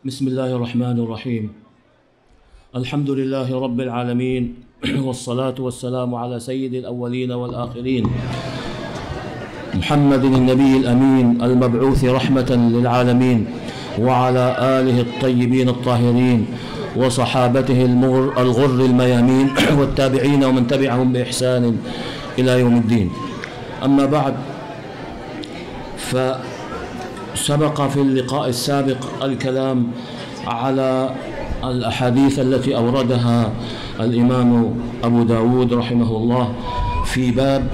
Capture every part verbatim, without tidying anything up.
بسم الله الرحمن الرحيم. الحمد لله رب العالمين، والصلاة والسلام على سيد الأولين والآخرين محمد النبي الأمين المبعوث رحمة للعالمين، وعلى آله الطيبين الطاهرين وصحابته الغر الميامين والتابعين ومن تبعهم بإحسان إلى يوم الدين. أما بعد، فسبق في اللقاء السابق الكلام على الأحاديث التي أوردها الإمام أبو داود رحمه الله في باب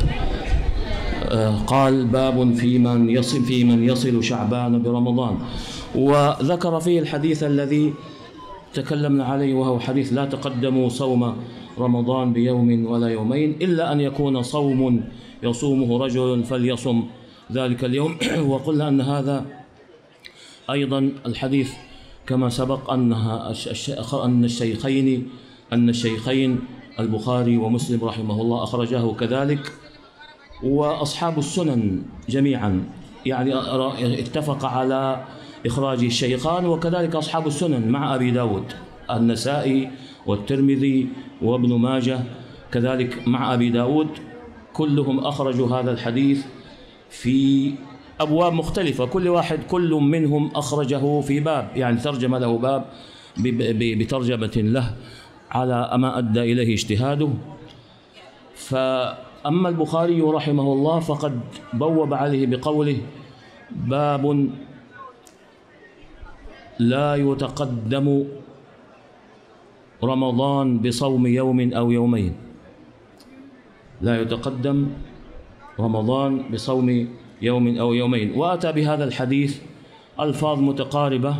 قال باب في من يصل في من يصل شعبان برمضان، وذكر فيه الحديث الذي تكلمنا عليه، وهو حديث لا تقدموا صوم رمضان بيوم ولا يومين إلا أن يكون صوم يصومه رجل فليصم ذلك اليوم. وقلنا أن هذا أيضا الحديث كما سبق أنها أن الشيخين أن الشيخين البخاري ومسلم رحمه الله أخرجاه كذلك، وأصحاب السنن جميعا يعني اتفق على إخراج الشيخان، وكذلك أصحاب السنن مع أبي داود، النسائي والترمذي وابن ماجه كذلك مع أبي داود، كلهم أخرجوا هذا الحديث في أبواب مختلفة، كل واحد كل منهم أخرجه في باب، يعني ترجم له باب بترجمة له على ما أدى إليه اجتهاده. فأما البخاري رحمه الله فقد بوب عليه بقوله باب لا يتقدم رمضان بصوم يوم أو يومين، لا يتقدم رمضان بصوم يوم أو يومين، وأتى بهذا الحديث ألفاظ متقاربة،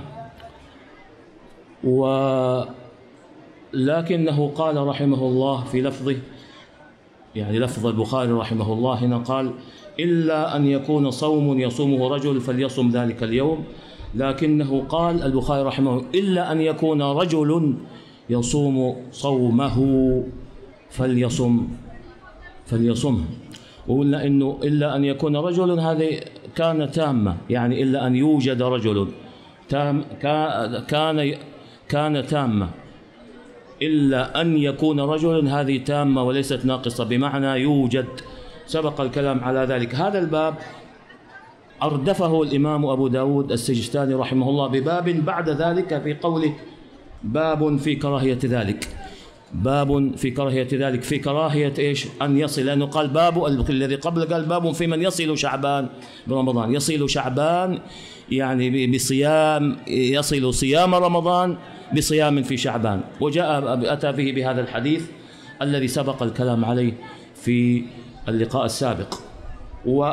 ولكنه قال رحمه الله في لفظه، يعني لفظ البخاري رحمه الله هنا قال إلا أن يكون صوم يصومه رجل فليصم ذلك اليوم، لكنه قال البخاري رحمه الله إلا أن يكون رجل يصوم صومه فليصم فليصمه. وقلنا إنه إلا أن يكون رجل هذه كان تامة، يعني إلا أن يوجد رجل تام كان كان تامة، إلا أن يكون رجل هذه تامة وليست ناقصة، بمعنى يوجد، سبق الكلام على ذلك. هذا الباب أردفه الإمام أبو داود السجستاني رحمه الله بباب بعد ذلك في قوله باب في كراهية ذلك، باب في كراهية ذلك، في كراهية إيش؟ أن يصل، لأنه قال باب الذي قبل قال باب في من يصل شعبان برمضان، يصل شعبان يعني بصيام، يصل صيام رمضان بصيام في شعبان، وجاء أتى به بهذا الحديث الذي سبق الكلام عليه في اللقاء السابق. و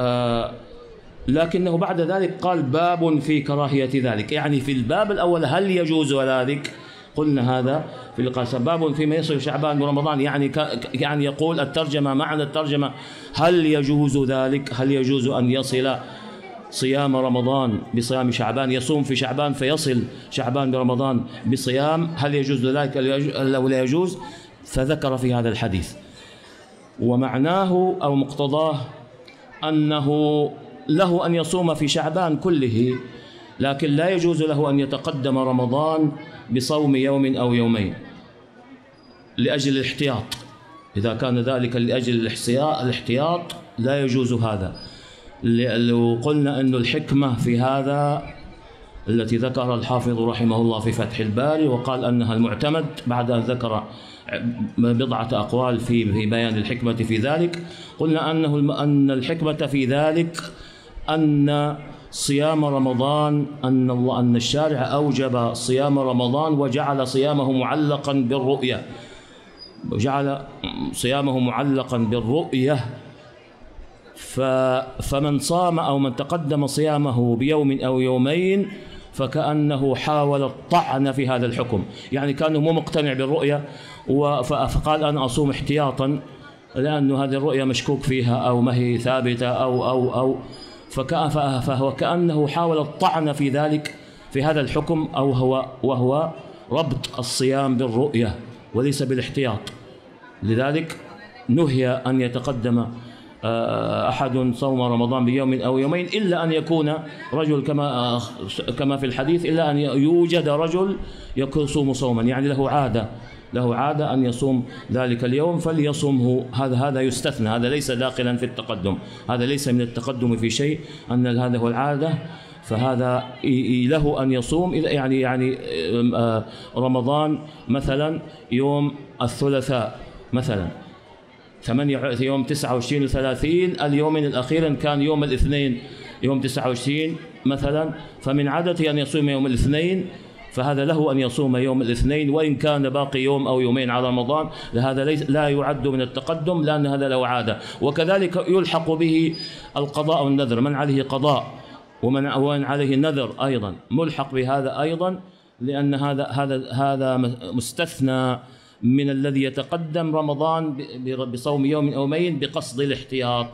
لكنه بعد ذلك قال باب في كراهية ذلك، يعني في الباب الأول هل يجوز ذلك؟ قلنا هذا في اللقاء باب فيما يصل شعبان برمضان، يعني يعني يقول الترجمة، معنى الترجمة هل يجوز ذلك؟ هل يجوز أن يصل صيام رمضان بصيام شعبان، يصوم في شعبان فيصل شعبان برمضان بصيام، هل يجوز ذلك أو لا يجوز؟ فذكر في هذا الحديث، ومعناه أو مقتضاه أنه له أن يصوم في شعبان كله، لكن لا يجوز له أن يتقدم رمضان بصوم يوم أو يومين لأجل الاحتياط. إذا كان ذلك لأجل الاحتياط لا يجوز هذا. لو قلنا أن الحكمة في هذا التي ذكر الحافظ رحمه الله في فتح الباري، وقال أنها المعتمد بعد أن ذكر بضعة أقوال في بيان الحكمة في ذلك، قلنا أنه أن الحكمة في ذلك أن صيام رمضان، أن الله أن الشارع أوجب صيام رمضان وجعل صيامه معلقا بالرؤية، وجعل صيامه معلقا بالرؤية، فمن صام أو من تقدم صيامه بيوم أو يومين فكأنه حاول الطعن في هذا الحكم، يعني كان مو مقتنع بالرؤية فقال أنا أصوم احتياطا لأن هذه الرؤية مشكوك فيها أو ما هي ثابتة أو أو أو فهو كأنه حاول الطعن في ذلك في هذا الحكم، أو هو وهو ربط الصيام بالرؤية وليس بالاحتياط. لذلك نهي أن يتقدم أحد صوم رمضان بيوم أو يومين إلا أن يكون رجل كما كما في الحديث، إلا أن يوجد رجل يصوم صوما، يعني له عادة له عادة أن يصوم ذلك اليوم فليصمه. هذا هذا يستثنى، هذا ليس داخلا في التقدم، هذا ليس من التقدم في شيء، أن هذا هو العادة، فهذا له أن يصوم. يعني يعني رمضان مثلا يوم الثلاثاء مثلا ثمانية يوم تسعة وعشرين وثلاثين، اليومين الأخير كان يوم الاثنين يوم تسعة وعشرين مثلا، فمن عادته أن يصوم يوم الاثنين، فهذا له أن يصوم يوم الاثنين وإن كان باقي يوم أو يومين على رمضان، هذا ليس لا يعد من التقدم لأن هذا له عادة. وكذلك يلحق به القضاء والنذر، من عليه قضاء ومن عليه نذر أيضا ملحق بهذا أيضا، لأن هذا هذا هذا مستثنى من الذي يتقدم رمضان بصوم يوم أو يومين بقصد الاحتياط.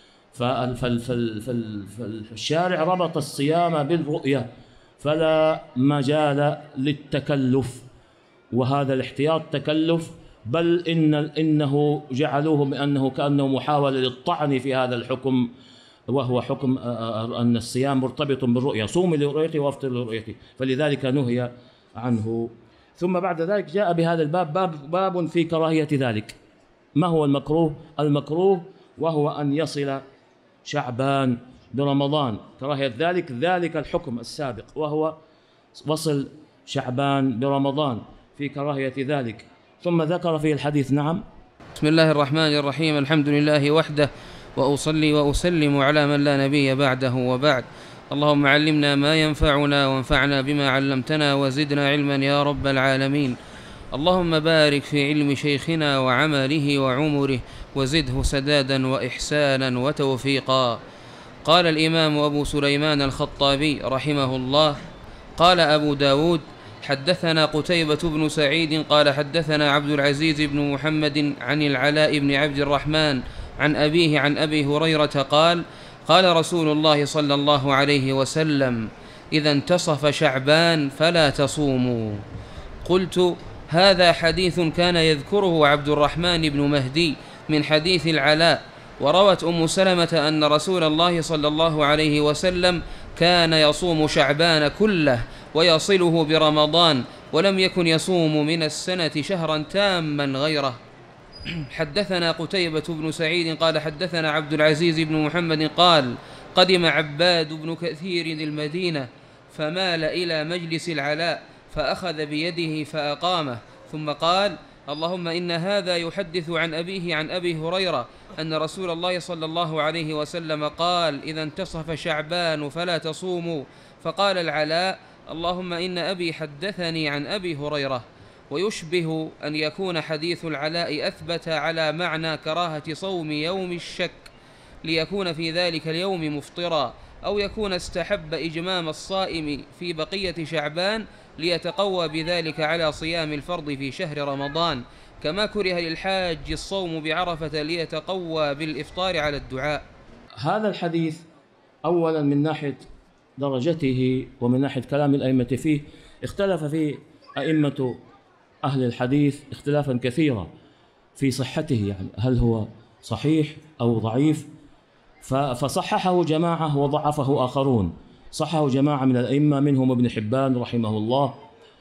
فالشارع ربط الصيام بالرؤية، فلا مجال للتكلف، وهذا الاحتياط تكلف، بل إن إنه جعلوه بأنه كأنه محاولة للطعن في هذا الحكم، وهو حكم أن الصيام مرتبط بالرؤية، صوم لرؤيته وافطر لرؤيته، فلذلك نهي عنه. ثم بعد ذلك جاء بهذا الباب باب باب في كراهية ذلك. ما هو المكروه؟ المكروه وهو أن يصل شعبان برمضان، كراهية ذلك ذلك الحكم السابق، وهو وصل شعبان برمضان في كراهية ذلك. ثم ذكر في الحديث. نعم. بسم الله الرحمن الرحيم، الحمد لله وحده، وأصلي وأسلم على من لا نبي بعده، وبعد. اللهم علمنا ما ينفعنا وانفعنا بما علمتنا وزدنا علما يا رب العالمين. اللهم بارك في علم شيخنا وعمله وعمره وزده سدادا وإحسانا وتوفيقا. قال الإمام أبو سليمان الخطابي رحمه الله: قال أبو داود: حدثنا قتيبة بن سعيد قال حدثنا عبد العزيز بن محمد عن العلاء بن عبد الرحمن عن أبيه عن أبي هريرة قال: قال رسول الله صلى الله عليه وسلم: إذا انتصف شعبان فلا تصوموا. قلت: هذا حديث كان يذكره عبد الرحمن بن مهدي من حديث العلاء، وروت أم سلمة أن رسول الله صلى الله عليه وسلم كان يصوم شعبان كله ويصله برمضان، ولم يكن يصوم من السنة شهرا تاما غيره. حدثنا قتيبة بن سعيد قال حدثنا عبد العزيز بن محمد قال: قدم عباد بن كثير المدينة فمال إلى مجلس العلاء فأخذ بيده فأقامه، ثم قال: اللهم إن هذا يحدث عن أبيه عن أبي هريرة أن رسول الله صلى الله عليه وسلم قال: إذا انتصف شعبان فلا تصوموا. فقال العلاء: اللهم إن أبي حدثني عن أبي هريرة. ويشبه أن يكون حديث العلاء أثبت على معنى كراهة صوم يوم الشك ليكون في ذلك اليوم مفطرا، أو يكون استحب إجمام الصائم في بقية شعبان ليتقوى بذلك على صيام الفرض في شهر رمضان، كما كره للحاج الصوم بعرفة ليتقوى بالإفطار على الدعاء. هذا الحديث أولا من ناحية درجته ومن ناحية كلام الأئمة فيه اختلف فيه أئمة أهل الحديث اختلافا كثيرا في صحته، يعني هل هو صحيح أو ضعيف، فصححه جماعة وضعفه آخرون. صححه جماعة من الأئمة منهم ابن حبان رحمه الله،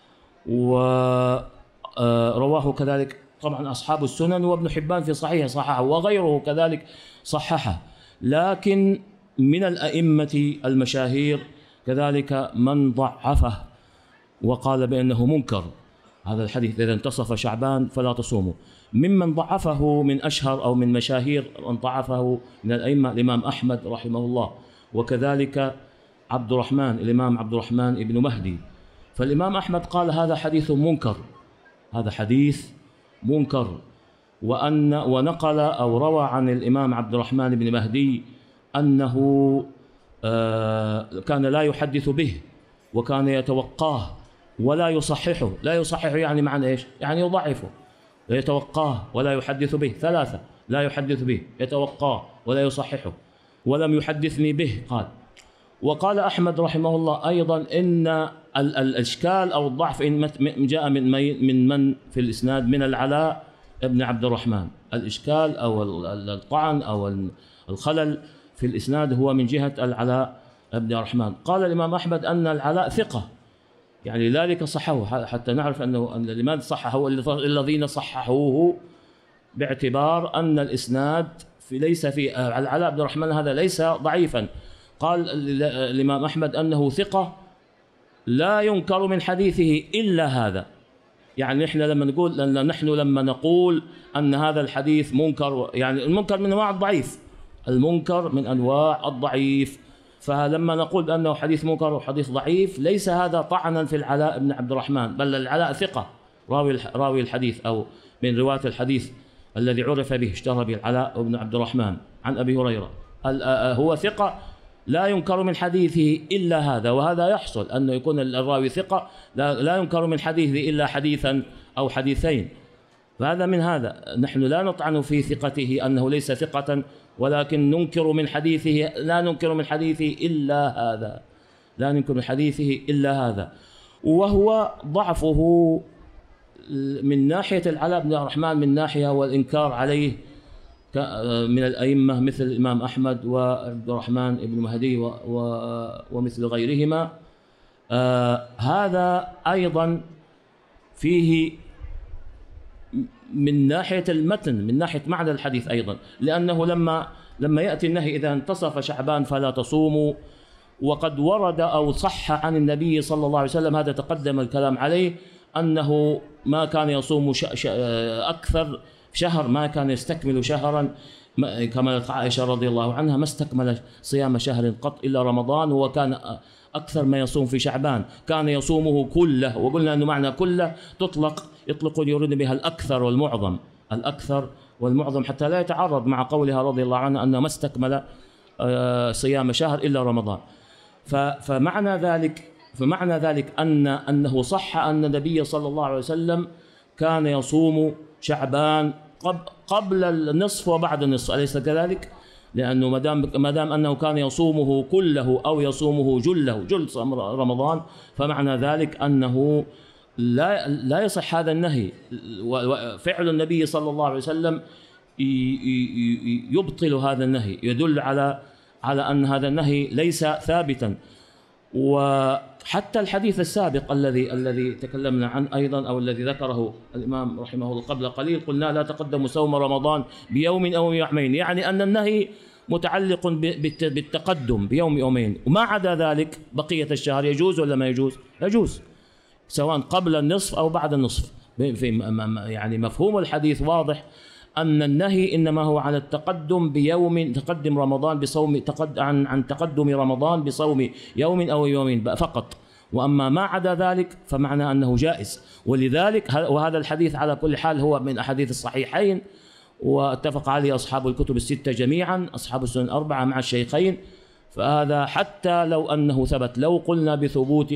ورواه كذلك طبعا أصحاب السنن، وابن حبان في صحيح صححه، وغيره كذلك صححه. لكن من الأئمة المشاهير كذلك من ضعفه وقال بأنه منكر هذا الحديث: إذا انتصف شعبان فلا تصوموا. ممن ضعفه من أشهر أو من مشاهير من ضعفه من الأئمة الإمام أحمد رحمه الله، وكذلك عبد الرحمن الإمام عبد الرحمن ابن مهدي. فالإمام أحمد قال هذا حديث منكر، هذا حديث منكر. وأن ونقل أو روى عن الإمام عبد الرحمن بن مهدي أنه كان لا يحدث به وكان يتوقاه ولا يصححه. لا يصححه يعني معنى إيش؟ يعني يضعفه. يتوقاه ولا يحدث به، ثلاثة: لا يحدث به، يتوقاه، ولا يصححه، ولم يحدثني به. قال. وقال أحمد رحمه الله أيضا إن الإشكال أو الضعف إن جاء من من من في الإسناد من العلاء بن عبد الرحمن. الإشكال أو الطعن أو الخلل في الإسناد هو من جهة العلاء بن عبد الرحمن. قال الإمام أحمد أن العلاء ثقة، يعني لذلك صححه، حتى نعرف أنه أن لماذا صححه الذين صححوه، باعتبار أن الإسناد في ليس في العلاء بن الرحمن هذا ليس ضعيفا. قال الإمام أحمد أنه ثقة لا ينكر من حديثه إلا هذا. يعني نحن لما نقول لأن نحن لما نقول أن هذا الحديث منكر، يعني المنكر من أنواع الضعيف، المنكر من أنواع الضعيف، فلما نقول بأنه حديث منكر وحديث ضعيف ليس هذا طعنا في العلاء بن عبد الرحمن، بل العلاء ثقة راوي راوي الحديث أو من رواة الحديث الذي عرف به اشتهر به العلاء بن عبد الرحمن عن أبي هريرة، هو ثقة لا ينكر من حديثه إلا هذا. وهذا يحصل أنه يكون الراوي ثقة لا ينكر من حديثه إلا حديثا أو حديثين، فهذا من هذا. نحن لا نطعن في ثقته أنه ليس ثقة، ولكن ننكر من حديثه لا ننكر من حديثه إلا هذا، لا ننكر من حديثه إلا هذا. وهو ضعفه من ناحية العلاء بن الرحمن من ناحية والإنكار عليه من الأئمة مثل الإمام أحمد وعبد الرحمن بن مهدي ومثل غيرهما. آه هذا أيضا فيه من ناحية المتن، من ناحية معنى الحديث أيضا، لأنه لما لما يأتي النهي إذا انتصف شعبان فلا تصوموا، وقد ورد أو صح عن النبي صلى الله عليه وسلم، هذا تقدم الكلام عليه، أنه ما كان يصوم أكثر شهر، ما كان يستكمل شهرا، كما قالت عائشة رضي الله عنها ما استكمل صيام شهر قط إلا رمضان، وكان أكثر ما يصوم في شعبان، كان يصومه كله. وقلنا أنه معنى كله تطلق يطلقون يريد بها الأكثر والمعظم، الأكثر والمعظم، حتى لا يتعارض مع قولها رضي الله عنها أنه ما استكمل صيام شهر إلا رمضان. فمعنى ذلك فمعنى ذلك أن أنه صح أن النبي صلى الله عليه وسلم كان يصوم شعبان قبل النصف وبعد النصف، أليس كذلك؟ لأنه ما دام ما دام أنه كان يصومه كله أو يصومه جله جل رمضان، فمعنى ذلك أنه لا لا يصح هذا النهي. وفعل النبي صلى الله عليه وسلم يبطل هذا النهي، يدل على على أن هذا النهي ليس ثابتا. وحتى الحديث السابق الذي الذي تكلمنا عنه أيضا، أو الذي ذكره الإمام رحمه الله قبل قليل، قلنا لا تقدموا صوم رمضان بيوم أو يومين، يعني أن النهي متعلق بالتقدم بيوم يومين، وما عدا ذلك بقية الشهر يجوز ولا ما يجوز؟ يجوز، سواء قبل النصف أو بعد النصف. في يعني مفهوم الحديث واضح أن النهي إنما هو على التقدم بيوم، تقدم رمضان بصوم تقد عن عن تقدم رمضان بصوم يوم أو يومين فقط، وأما ما عدا ذلك فمعنى أنه جائز. ولذلك وهذا الحديث على كل حال هو من أحاديث الصحيحين، واتفق عليه أصحاب الكتب الستة جميعا، أصحاب السنن الأربعة مع الشيخين. فهذا حتى لو أنه ثبت، لو قلنا بثبوت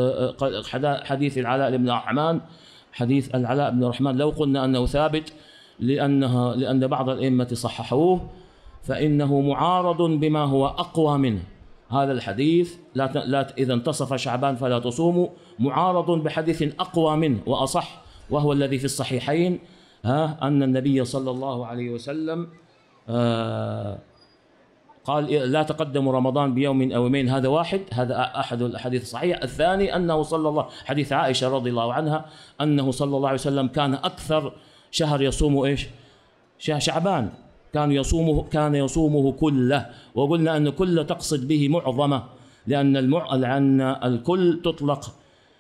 حديث العلاء بن الرحمن، حديث العلاء بن الرحمن لو قلنا أنه ثابت لأنها لأن بعض الأئمة صححوه، فإنه معارض بما هو أقوى منه. هذا الحديث لا لا إذا انتصف شعبان فلا تصوموا، معارض بحديث أقوى منه وأصح، وهو الذي في الصحيحين، ها أن النبي صلى الله عليه وسلم آه قال لا تقدموا رمضان بيوم أو يومين. هذا واحد، هذا أحد الأحاديث الصحيحة. الثاني أنه صلى الله حديث عائشة رضي الله عنها أنه صلى الله عليه وسلم كان أكثر شهر يصوم إيش؟ شعبان، كان يصومه كان يصومه كله. وقلنا أن كله تقصد به معظمة، لأن المع... لأن الكل تطلق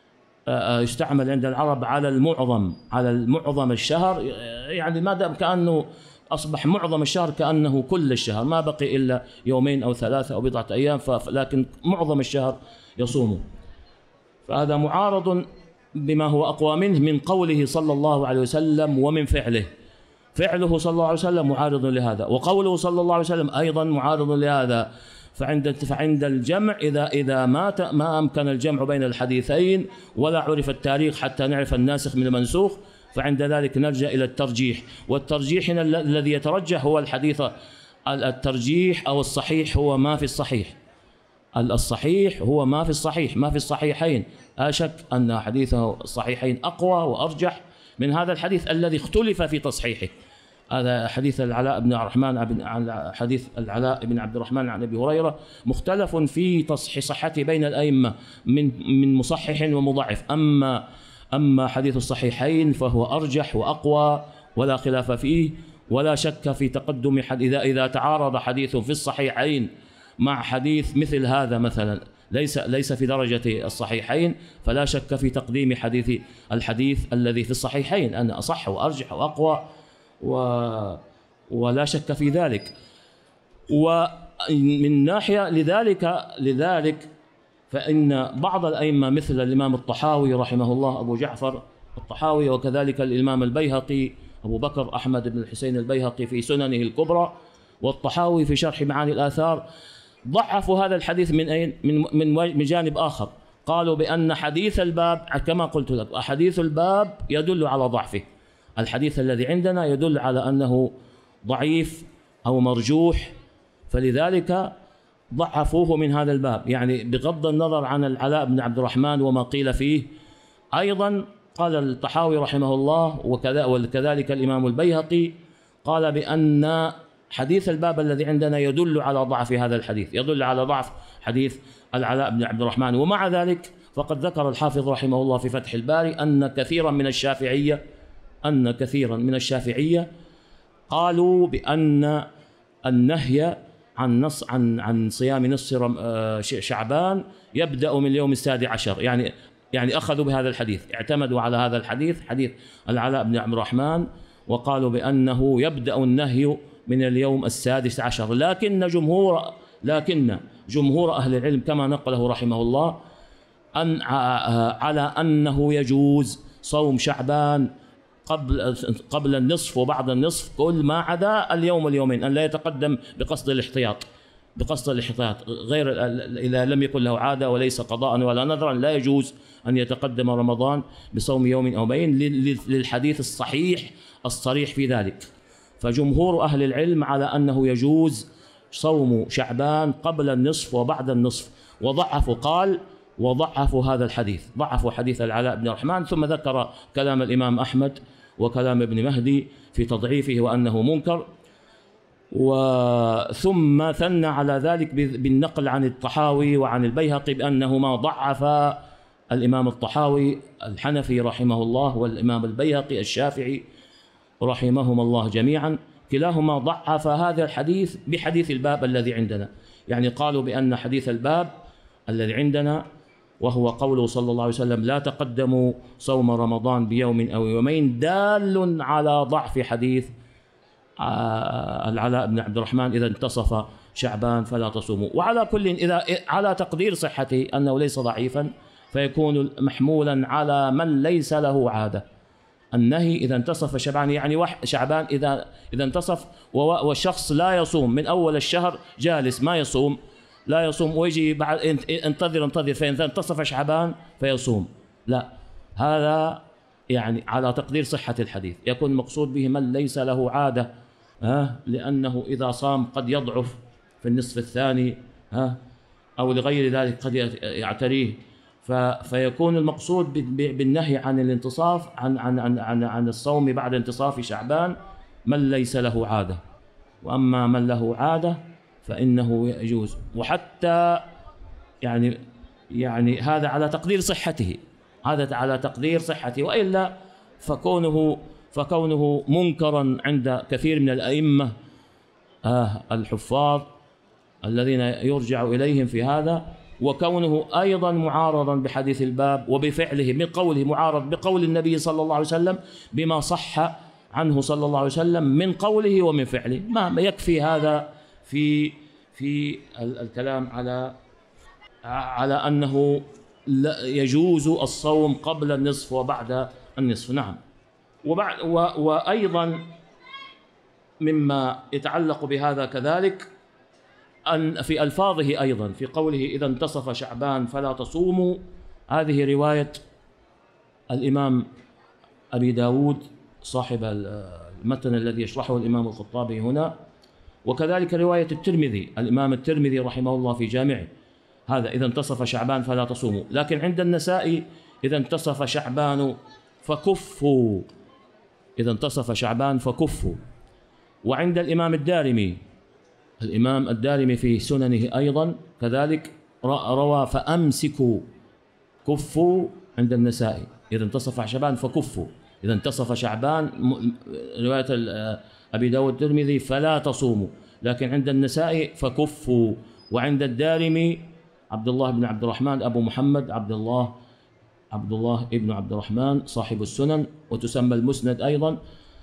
يستعمل عند العرب على المعظم، على المعظم الشهر، يعني ما دام كأنه أصبح معظم الشهر كأنه كل الشهر، ما بقي إلا يومين أو ثلاثة أو بضعة أيام، لكن معظم الشهر يصومه. فهذا معارض بما هو أقوى منه من قوله صلى الله عليه وسلم ومن فعله. فعله صلى الله عليه وسلم معارض لهذا، وقوله صلى الله عليه وسلم أيضا معارض لهذا. فعند فعند الجمع إذا إذا ما ما أمكن الجمع بين الحديثين ولا عرف التاريخ حتى نعرف الناسخ من المنسوخ، فعند ذلك نرجع إلى الترجيح. والترجيح هنا الذي يترجح هو الحديث، الترجيح أو الصحيح هو ما في الصحيح، الصحيح هو ما في الصحيح، ما في الصحيحين. لا شك أن حديثه الصحيحين أقوى وأرجح من هذا الحديث الذي اختلف في تصحيحه. هذا حديث العلاء بن الرحمن عن حديث العلاء بن عبد الرحمن عن ابي هريره مختلف في تصحيح صحته بين الائمه من من مصحح ومضعف. اما اما حديث الصحيحين فهو ارجح واقوى ولا خلاف فيه، ولا شك في تقدم حد اذا اذا تعارض حديث في الصحيحين مع حديث مثل هذا مثلا ليس ليس في درجة الصحيحين، فلا شك في تقديم حديث الحديث الذي في الصحيحين أن أصح وأرجح وأقوى، و ولا شك في ذلك. ومن ناحية لذلك لذلك فإن بعض الأئمة مثل الإمام الطحاوي رحمه الله أبو جعفر الطحاوي، وكذلك الإمام البيهقي أبو بكر أحمد بن الحسين البيهقي في سننه الكبرى، والطحاوي في شرح معاني الآثار، ضعفوا هذا الحديث من أين؟ من من من جانب آخر. قالوا بأن حديث الباب كما قلت لك، حديث الباب يدل على ضعفه. الحديث الذي عندنا يدل على أنه ضعيف أو مرجوح، فلذلك ضعفوه من هذا الباب. يعني بغض النظر عن العلاء بن عبد الرحمن وما قيل فيه، أيضا قال الطحاوي رحمه الله وكذلك الإمام البيهقي قال بأن حديث الباب الذي عندنا يدل على ضعف هذا الحديث، يدل على ضعف حديث العلاء بن عبد الرحمن. ومع ذلك فقد ذكر الحافظ رحمه الله في فتح الباري أن كثيرا من الشافعية أن كثيرا من الشافعية قالوا بأن النهي عن نص عن عن صيام نصف شعبان يبدأ من اليوم السادس عشر، يعني يعني أخذوا بهذا الحديث، اعتمدوا على هذا الحديث حديث العلاء بن عبد الرحمن، وقالوا بأنه يبدأ النهي من اليوم السادس عشر. لكن جمهور لكن جمهور أهل العلم كما نقله رحمه الله أن على أنه يجوز صوم شعبان قبل قبل النصف وبعد النصف، كل ما عدا اليوم اليومين، أن لا يتقدم بقصد الاحتياط بقصد الاحتياط غير إذا لم يكن له عادة وليس قضاء ولا نذرا، لا يجوز أن يتقدم رمضان بصوم يوم أو يومين للحديث الصحيح الصريح في ذلك. فجمهور أهل العلم على أنه يجوز صوم شعبان قبل النصف وبعد النصف، وضعفوا قال وضعفوا هذا الحديث، ضعفوا حديث العلاء بن الرحمن، ثم ذكر كلام الإمام أحمد وكلام ابن مهدي في تضعيفه وأنه منكر، وثم ثنى على ذلك بالنقل عن الطحاوي وعن البيهقي بأنهما ضعف الإمام الطحاوي الحنفي رحمه الله والإمام البيهقي الشافعي رحمهم الله جميعا، كلاهما ضعف هذا الحديث بحديث الباب الذي عندنا. يعني قالوا بأن حديث الباب الذي عندنا وهو قوله صلى الله عليه وسلم لا تقدموا صوم رمضان بيوم أو يومين، دال على ضعف حديث العلاء بن عبد الرحمن إذا انتصف شعبان فلا تصوموا. وعلى كل إذا على تقدير صحته أنه ليس ضعيفا فيكون محمولا على من ليس له عادة. النهي إذا انتصف شعبان يعني شعبان إذا إذا انتصف والشخص لا يصوم من أول الشهر جالس ما يصوم لا يصوم ويجي بعد انتظر انتظر فإذا انتصف شعبان فيصوم، لا، هذا يعني على تقدير صحة الحديث يكون مقصود به من ليس له عادة، ها، لأنه إذا صام قد يضعف في النصف الثاني، ها، أو لغير ذلك قد يعتريه، فيكون المقصود بالنهي عن الانتصاف عن عن عن عن, عن الصوم بعد انتصاف شعبان من ليس له عادة، وأما من له عادة فإنه يجوز. وحتى يعني يعني هذا على تقدير صحته، هذا على تقدير صحته، وإلا فكونه فكونه منكرا عند كثير من الأئمة آه الحفاظ الذين يرجع إليهم في هذا، وكونه أيضا معارضا بحديث الباب وبفعله من قوله معارض بقول النبي صلى الله عليه وسلم بما صح عنه صلى الله عليه وسلم من قوله ومن فعله، ما يكفي هذا في في الكلام على على أنه يجوز الصوم قبل النصف وبعد النصف. نعم. وبعد وأيضا مما يتعلق بهذا كذلك أن في ألفاظه أيضا في قوله إذا انتصف شعبان فلا تصوموا، هذه رواية الإمام أبي داود صاحب المتن الذي يشرحه الإمام الخطابي هنا، وكذلك رواية الترمذي الإمام الترمذي رحمه الله في جامعه، هذا إذا انتصف شعبان فلا تصوموا. لكن عند النسائي إذا انتصف شعبان فكفوا إذا انتصف شعبان فكفوا. وعند الإمام الدارمي، الإمام الدارمي في سننه أيضا كذلك روى فأمسكوا كفوا. عند النسائي إذا انتصف شعبان فكفوا، إذا انتصف شعبان رواية أبي داود الترمذي فلا تصوموا، لكن عند النسائي فكفوا. وعند الدارمي عبد الله بن عبد الرحمن أبو محمد عبد الله عبد الله ابن عبد الرحمن صاحب السنن وتسمى المسند أيضا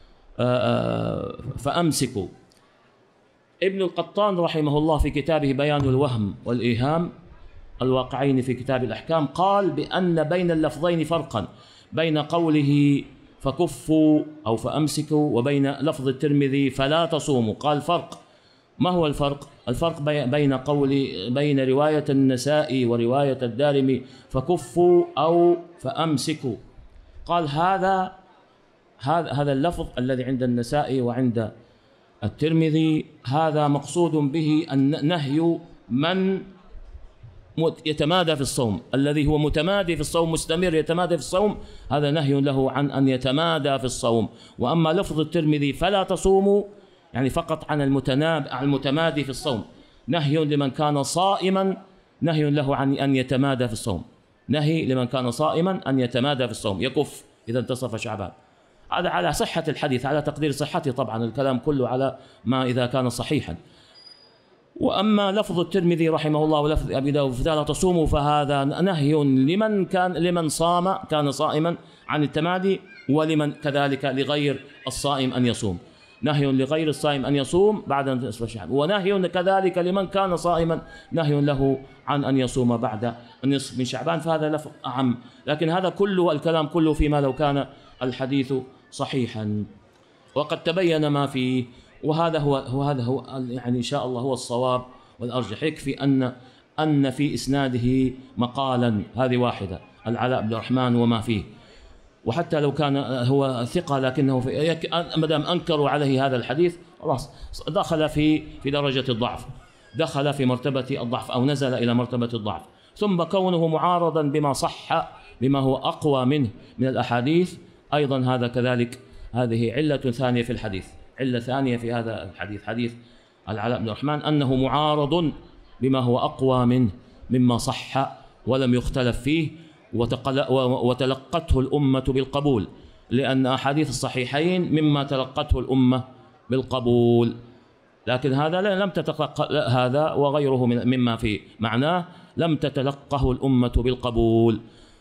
فأمسكوا. ابن القطان رحمه الله في كتابه بيان الوهم والإيهام الواقعين في كتاب الأحكام قال بأن بين اللفظين فرقا، بين قوله فكفوا أو فأمسكوا وبين لفظ الترمذي فلا تصوموا. قال فرق. ما هو الفرق؟ الفرق بين قول بين رواية النسائي ورواية الدارمي فكفوا أو فأمسكوا. قال هذا هذا هذا اللفظ الذي عند النسائي وعند الترمذي هذا مقصود به النهي من يتمادى في الصوم، الذي هو متمادي في الصوم مستمر يتمادى في الصوم، هذا نهي له عن أن يتمادى في الصوم. وأما لفظ الترمذي فلا تصوموا يعني فقط عن المتناب عن المتمادي في الصوم، نهي لمن كان صائما، نهي له عن أن يتمادى في الصوم، نهي لمن كان صائما أن يتمادى في الصوم يكف إذا انتصف شعبان. هذا على صحة الحديث، على تقدير صحته طبعا، الكلام كله على ما إذا كان صحيحا. وأما لفظ الترمذي رحمه الله ولفظ أبي داود فلا تصوموا فهذا نهي لمن كان لمن صام كان صائما عن التمادي، ولمن كذلك لغير الصائم أن يصوم، نهي لغير الصائم أن يصوم بعد نصف شعبان، ونهي كذلك لمن كان صائما نهي له عن أن يصوم بعد النصف من شعبان، فهذا لفظ أعم. لكن هذا كله الكلام كله فيما لو كان الحديث صحيحا، وقد تبين ما فيه، وهذا هو هو هذا هو يعني إن شاء الله هو الصواب والأرجح. يكفي أن أن في إسناده مقالا، هذه واحدة، العلاء بن الرحمن وما فيه، وحتى لو كان هو ثقة لكنه في ما دام أنكروا عليه هذا الحديث خلاص دخل في في درجة الضعف، دخل في مرتبة الضعف أو نزل إلى مرتبة الضعف. ثم كونه معارضا بما صح بما هو أقوى منه من الأحاديث أيضا هذا كذلك، هذه علة ثانية في الحديث، علة ثانية في هذا الحديث، حديث العلاء بن الرحمن، أنه معارض بما هو أقوى منه مما صح ولم يختلف فيه وتلقته الأمة بالقبول، لأن أحاديث الصحيحين مما تلقته الأمة بالقبول، لكن هذا لم تتلقى هذا وغيره مما في معناه لم تتلقه الأمة بالقبول.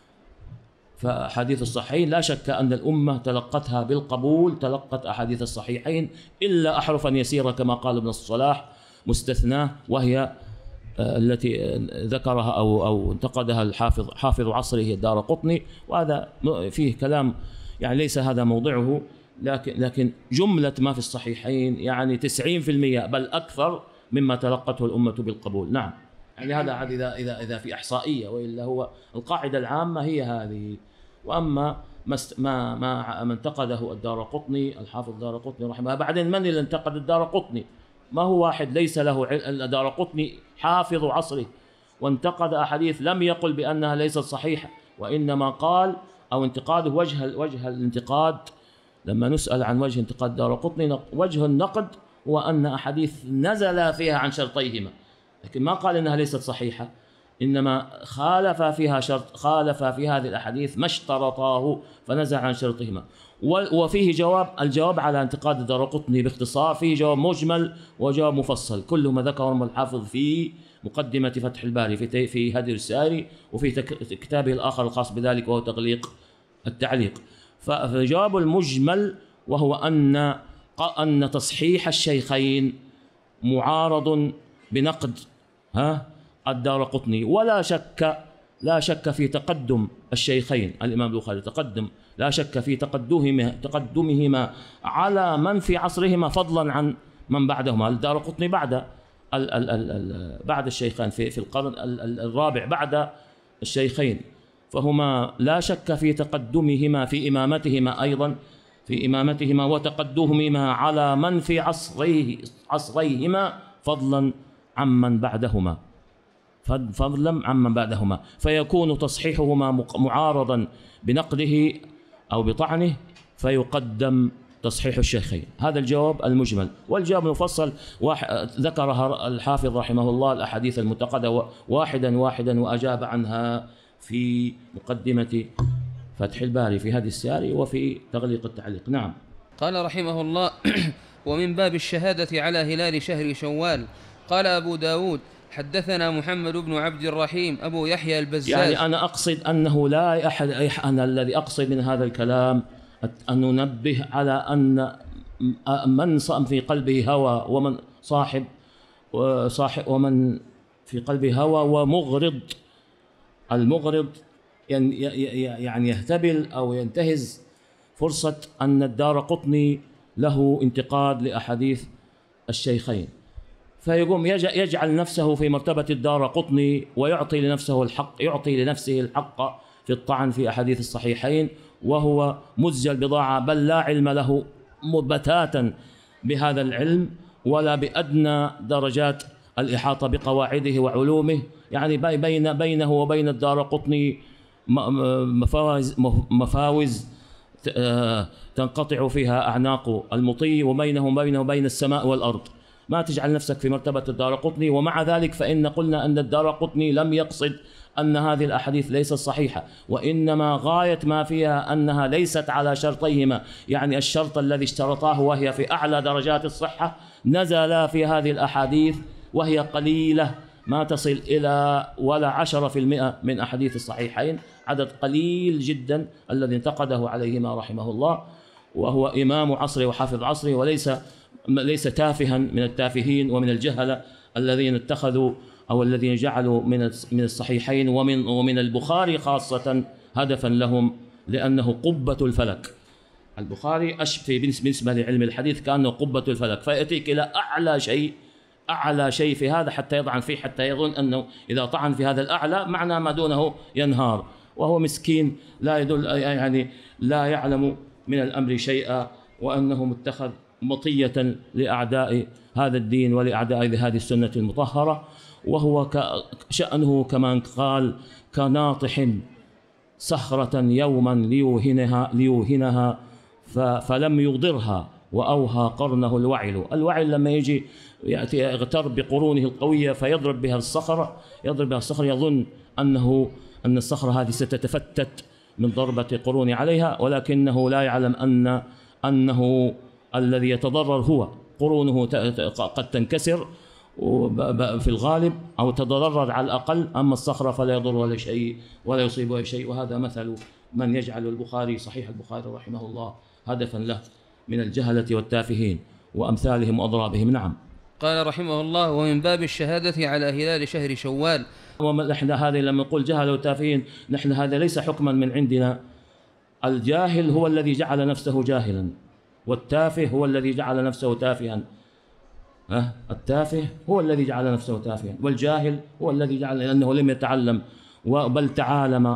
فأحاديث الصحيحين لا شك أن الأمة تلقتها بالقبول، تلقت أحاديث الصحيحين إلا أحرفا يسيرة كما قال ابن الصلاح مستثناه، وهي التي ذكرها أو أو انتقدها الحافظ حافظ عصره الدارقطني، وهذا فيه كلام يعني ليس هذا موضعه، لكن لكن جملة ما في الصحيحين يعني تسعين بالمئة بل أكثر مما تلقته الأمة بالقبول. نعم، يعني هذا إذا إذا إذا في إحصائية، وإلا هو القاعدة العامة هي هذه. وأما ما ما ما انتقده الدارقطني الحافظ الدارقطني رحمه الله، بعدين من اللي انتقد الدارقطني؟ ما هو واحد ليس له الدارقطني حافظ عصره وانتقد أحاديث لم يقل بأنها ليست صحيحة، وإنما قال أو انتقاده وجه وجه الانتقاد. لما نسأل عن وجه انتقاد الدارقطني، وجه النقد هو أن أحاديث نزل فيها عن شرطيهما، لكن ما قال إنها ليست صحيحة، إنما خالف فيها شرط، خالف في هذه الأحاديث ما اشترطاه فنزل عن شرطهما. وفيه جواب، الجواب على انتقاد الدارقطني باختصار فيه جواب مجمل وجواب مفصل، كل ما ذكره الحافظ في مقدمة فتح الباري في في هدي الساري وفي كتابه الآخر الخاص بذلك وهو تغليق التعليق. فالجواب المجمل وهو أن أن تصحيح الشيخين معارض بنقد ها الدارقطني، ولا شك لا شك في تقدم الشيخين الإمام البخاري، تقدم لا شك في تقدمهما تقدمهما على من في عصرهما فضلا عن من بعدهما. الدارقطني بعد ال ال ال ال بعد الشيخين في في القرن الرابع بعد الشيخين، فهما لا شك في تقدمهما في إمامتهما، أيضا في إمامتهما وتقدمهما على من في عصريه عصريهما فضلا عمن بعدهما فضلا عمن بعدهما، فيكون تصحيحهما معارضا بنقده أو بطعنه، فيقدم تصحيح الشيخين. هذا الجواب المجمل. والجواب المفصل ذكرها الحافظ رحمه الله الأحاديث المعتقدة واحدا واحدا وأجاب عنها في مقدمة فتح الباري في هدي الساري وفي تغليق التعليق. نعم. قال رحمه الله: ومن باب الشهادة على هلال شهر شوال. قال أبو داود: حدثنا محمد بن عبد الرحيم أبو يحيى البزاز. يعني أنا أقصد أنه لا أحد، أنا الذي أقصد من هذا الكلام أن ننبه على أن من صام في قلبه هوى ومن صاحب صاحب ومن في قلبه هوى ومغرض، المغرض يعني يهتبل أو ينتهز فرصة أن الدارقطني له انتقاد لأحاديث الشيخين، فيقوم يجعل نفسه في مرتبة الدارقطني ويعطي لنفسه الحق، يعطي لنفسه الحق في الطعن في أحاديث الصحيحين، وهو مزج البضاعة، بل لا علم له بتاتا بهذا العلم ولا بأدنى درجات الإحاطة بقواعده وعلومه. يعني بين بينه وبين الدارقطني مفاوز مفاوز تنقطع فيها أعناق المطي، وبينه وبينه بين السماء والأرض. ما تجعل نفسك في مرتبة الدارقطني. ومع ذلك فإن قلنا أن الدارقطني لم يقصد أن هذه الأحاديث ليست صحيحة، وإنما غاية ما فيها أنها ليست على شرطيهما، يعني الشرط الذي اشترطاه وهي في أعلى درجات الصحة نزل في هذه الأحاديث وهي قليلة ما تصل إلى ولا عشرة في المئة من أحاديث الصحيحين، عدد قليل جدا الذي انتقده عليهما رحمه الله، وهو إمام عصره وحافظ عصره، وليس ليس تافها من التافهين ومن الجهلة الذين اتخذوا أو الذين جعلوا من من الصحيحين ومن ومن البخاري خاصة هدفا لهم، لأنه قبة الفلك. البخاري أشبه بالنسبة لعلم الحديث كأنه قبة الفلك، فيأتيك إلى أعلى شيء أعلى شيء في هذا حتى يطعن فيه، حتى يظن أنه إذا طعن في هذا الأعلى معنى ما دونه ينهار، وهو مسكين لا يدل يعني لا يعلم من الأمر شيئا، وأنه متخذ مطية لأعداء هذا الدين ولأعداء هذه السنة المطهرة، وهو شأنه كما قال كناطح صخرة يوما ليوهنها ليوهنها فلم يغضرها وأوهى قرنه الوعل. الوعل لما يجي يأتي يغتر بقرونه القوية فيضرب بها الصخرة، يضرب بها الصخرة يظن أنه أن الصخرة هذه ستتفتت من ضربة قرون عليها، ولكنه لا يعلم أن أنه الذي يتضرر هو قرونه قد تنكسر في الغالب أو تتضرر على الأقل، أما الصخرة فلا يضر ولا شيء ولا يصيبها شيء. وهذا مثل من يجعل البخاري صحيح البخاري رحمه الله هدفا له من الجهلة والتافهين وأمثالهم وأضرابهم. نعم. قال رحمه الله: ومن باب الشهادة على هلال شهر شوال. ونحن هذه لما نقول جهل وتافهين، نحن هذا ليس حكما من عندنا. الجاهل هو الذي جعل نفسه جاهلا، والتافه هو الذي جعل نفسه تافها. أه؟ التافه هو الذي جعل نفسه تافها، والجاهل هو الذي جعل لأنه لم يتعلم بل تعالم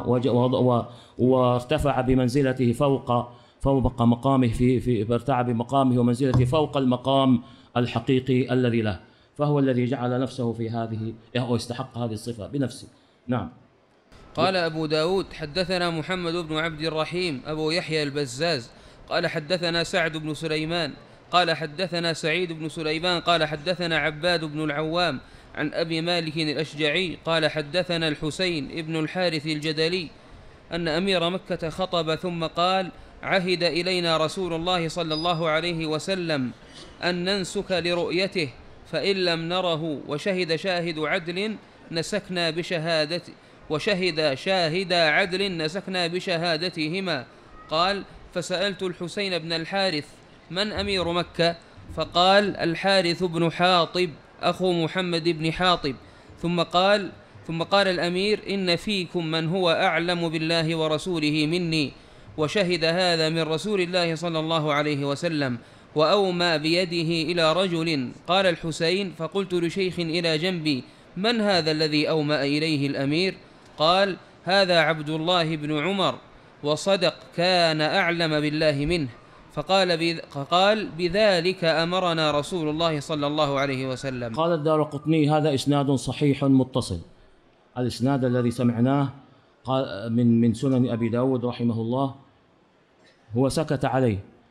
وارتفع بمنزلته فوق فوق مقامه في في ارتفع بمقامه ومنزلته فوق المقام الحقيقي الذي له، فهو الذي جعل نفسه في هذه أو استحق هذه الصفة بنفسه. نعم. قال أبو داود: حدثنا محمد بن عبد الرحيم أبو يحيى البزاز قال حدثنا سعد بن سليمان قال حدثنا سعيد بن سليمان قال حدثنا عباد بن العوام عن أبي مالك الأشجعي قال حدثنا الحسين بن الحارث الجدلي أن أمير مكة خطب ثم قال: عهد إلينا رسول الله صلى الله عليه وسلم أن ننسك لرؤيته، فإن لم نره وشهد شاهد عدل نسكنا بشهادة وشهد شاهد عدل نسكنا بشهادتهما. قال: فسألت الحسين بن الحارث: من أمير مكة؟ فقال: الحارث بن حاطب أخو محمد بن حاطب. ثم قال ثم قال الأمير: إن فيكم من هو أعلم بالله ورسوله مني، وشهد هذا من رسول الله صلى الله عليه وسلم، وأومى بيده إلى رجل. قال الحسين: فقلت لشيخ إلى جنبي: من هذا الذي أومى إليه الأمير؟ قال: هذا عبد الله بن عمر، وصدق كان أعلم بالله منه. فقال قال: بذلك أمرنا رسول الله صلى الله عليه وسلم. قال الدارقطني: هذا إسناد صحيح متصل. الإسناد الذي سمعناه من من سنن أبي داود رحمه الله هو سكت عليه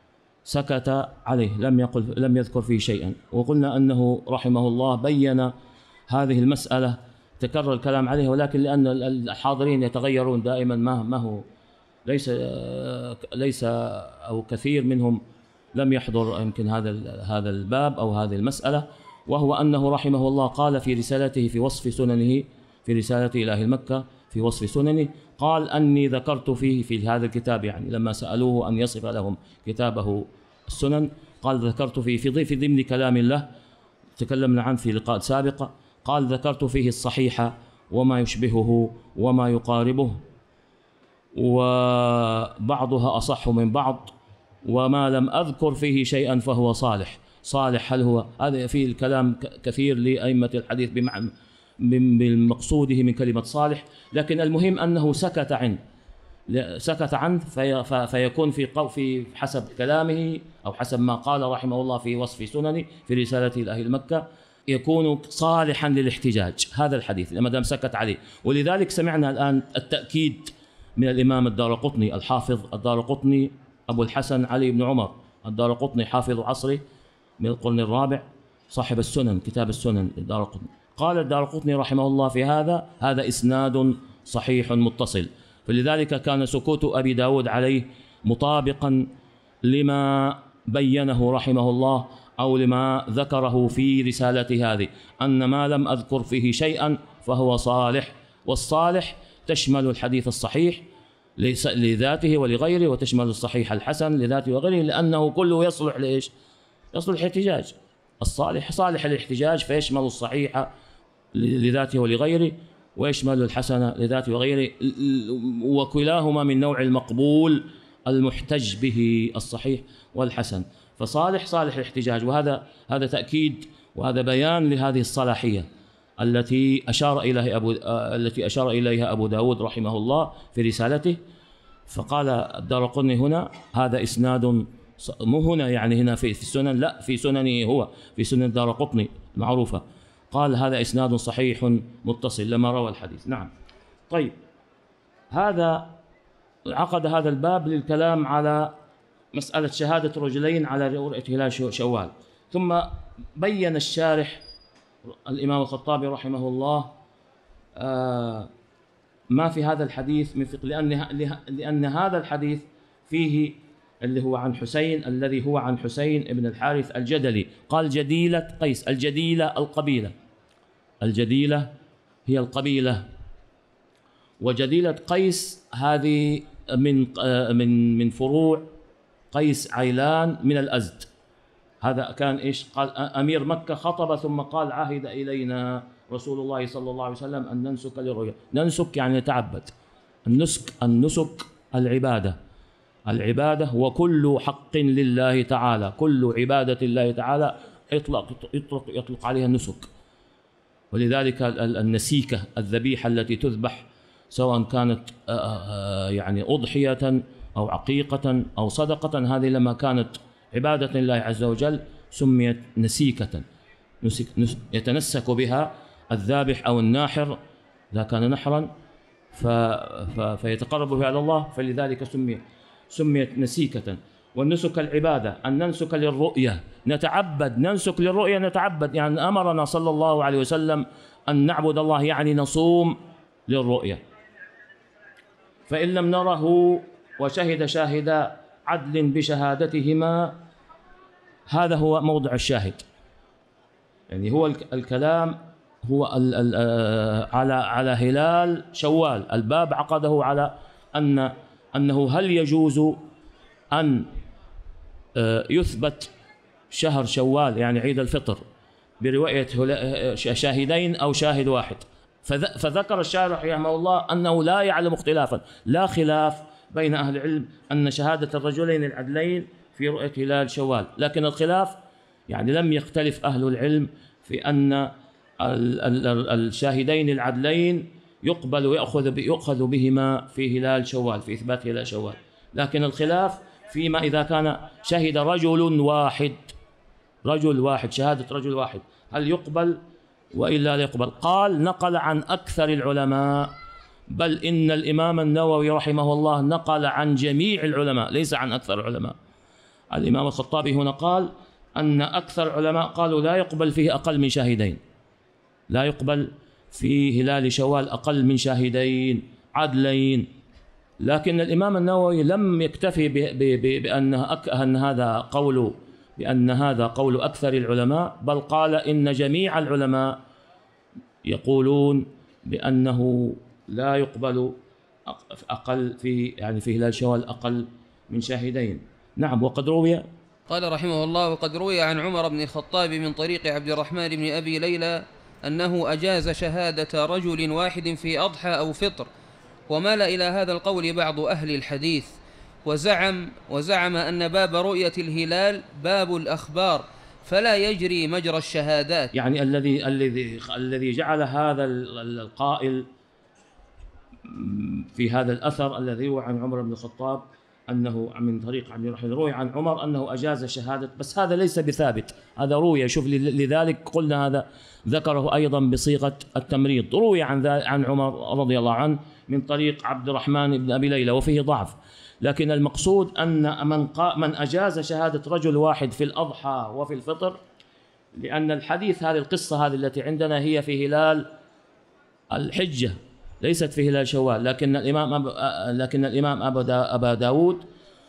سكت عليه، لم يقل لم يذكر فيه شيئا. وقلنا أنه رحمه الله بين هذه المسألة، تكرر الكلام عليه، ولكن لأن الحاضرين يتغيرون دائما، ما ما هو ليس ليس أو كثير منهم لم يحضر يمكن هذا هذا الباب أو هذه المسألة. وهو أنه رحمه الله قال في رسالته في وصف سننه، في رسالته إلى أهل مكة في وصف سننه، قال أني ذكرت فيه في هذا الكتاب، يعني لما سألوه أن يصف لهم كتابه السنن قال ذكرت فيه في في ضمن كلام الله تكلمنا عنه في لقاء سابقة، قال ذكرت فيه الصحيح وما يشبهه وما يقاربه وبعضها أصح من بعض، وما لم أذكر فيه شيئا فهو صالح. صالح هل هو هذا؟ في الكلام كثير لأئمة الحديث بمعنى بمقصوده من كلمة صالح، لكن المهم أنه سكت عنه سكت عنه في فيكون في في حسب كلامه أو حسب ما قال رحمه الله في وصف سننه في رسالته إلى أهل مكة يكون صالحا للاحتجاج هذا الحديث ما دام سكت عليه. ولذلك سمعنا الآن التأكيد من الإمام الدارقطني الحافظ الدارقطني أبو الحسن علي بن عمر الدارقطني حافظ عصره من القرن الرابع صاحب السنن كتاب السنن الدارقطني. قال الدارقطني رحمه الله في هذا هذا إسناد صحيح متصل، فلذلك كان سكوت أبي داود عليه مطابقا لما بينه رحمه الله أو لما ذكره في رسالته هذه، أن ما لم أذكر فيه شيئا فهو صالح، والصالح تشمل الحديث الصحيح لذاته ولغيره، وتشمل الصحيح الحسن لذاته وغيره، لأنه كله يصلح لإيش؟ يصلح الاحتجاج. الصالح صالح الاحتجاج فيشمل الصحيح لذاته ولغيره، ويشمل الحسن لذاته وغيره، وكلاهما من نوع المقبول المحتج به الصحيح والحسن. فصالح صالح الاحتجاج، وهذا هذا تأكيد وهذا بيان لهذه الصلاحية التي أشار إليها أبو التي أشار إليها أبو داود رحمه الله في رسالته. فقال الدارقطني هنا هذا إسناد مو هنا يعني هنا في السنن، لا في سننه هو في سنن الدارقطني معروفة، قال هذا إسناد صحيح متصل لما روى الحديث. نعم. طيب هذا عقد هذا الباب للكلام على مسألة شهادة رجلين على رؤية هلال شوال، ثم بين الشارح الإمام الخطابي رحمه الله آه ما في هذا الحديث من فقه، لأن لأن هذا الحديث فيه اللي هو عن حسين الذي هو عن حسين بن الحارث الجدلي، قال جديلة قيس. الجديلة القبيلة، الجديلة هي القبيلة، وجديلة قيس هذه من من من فروع قيس عيلان من الأزد. هذا كان إيش؟ قال أمير مكة خطب ثم قال عهد إلينا رسول الله صلى الله عليه وسلم أن ننسك للرؤيا. ننسك يعني نتعبد. النسك النسك العبادة، العبادة وكل حق لله تعالى، كل عبادة الله تعالى يطلق يطلق يطلق عليها النسك. ولذلك النسيكة الذبيحة التي تذبح سواء كانت يعني أضحية أو عقيقة أو صدقة، هذه لما كانت عبادة لله عز وجل سميت نسيكة، نسك يتنسك بها الذابح أو الناحر إذا كان نحرا فيتقرب بها على الله، فلذلك سميت سميت نسيكة. والنسك العبادة أن ننسك للرؤية، نتعبد، ننسك للرؤية نتعبد، يعني أمرنا صلى الله عليه وسلم أن نعبد الله، يعني نصوم للرؤية. فإن لم نره وشهد شاهد عدل بشهادتهما، هذا هو موضع الشاهد. يعني هو الكلام هو ال ال على على هلال شوال. الباب عقده على أن أنه هل يجوز أن يثبت شهر شوال يعني عيد الفطر برواية شاهدين أو شاهد واحد. فذكر الشارح رحمه الله أنه لا يعلم اختلافا، لا خلاف بين أهل العلم أن شهادة الرجلين العدلين في رؤية هلال شوال، لكن الخلاف يعني لم يختلف أهل العلم في أن الشاهدين العدلين يقبل ويأخذ يؤخذ بهما في هلال شوال، في إثبات هلال شوال، لكن الخلاف فيما إذا كان شهد رجل واحد، رجل واحد، شهادة رجل واحد هل يقبل وإلا لا يقبل. قال نقل عن أكثر العلماء، بل إن الإمام النووي رحمه الله نقل عن جميع العلماء ليس عن أكثر العلماء، الإمام الخطابي هنا قال أن أكثر العلماء قالوا لا يقبل فيه أقل من شاهدين، لا يقبل في هلال شوال أقل من شاهدين عدلين. لكن الإمام النووي لم يكتفي بأن أن هذا قول بأن هذا قول أكثر العلماء، بل قال إن جميع العلماء يقولون بأنه لا يقبل أقل في يعني في هلال شوال أقل من شاهدين. نعم. وقد روي، قال رحمه الله: وقد روي عن عمر بن الخطاب من طريق عبد الرحمن بن أبي ليلى أنه أجاز شهادة رجل واحد في أضحى أو فطر، ومال إلى هذا القول بعض أهل الحديث، وزعم وزعم أن باب رؤية الهلال باب الأخبار فلا يجري مجرى الشهادات. يعني الذي الذي الذي جعل هذا القائل في هذا الأثر الذي روى عن عمر بن الخطاب أنه من طريق عبد الرحمن روي عن عمر أنه أجاز شهادة، بس هذا ليس بثابت، هذا روي. شوف لذلك قلنا هذا ذكره أيضا بصيغة التمريض، روي عن عن عمر رضي الله عنه من طريق عبد الرحمن بن أبي ليلى وفيه ضعف. لكن المقصود أن من من أجاز شهادة رجل واحد في الأضحى وفي الفطر، لأن الحديث هذه القصة هذه التي عندنا هي في هلال الحجة ليست في هلال شوال، لكن الإمام أب... لكن الإمام أبا داود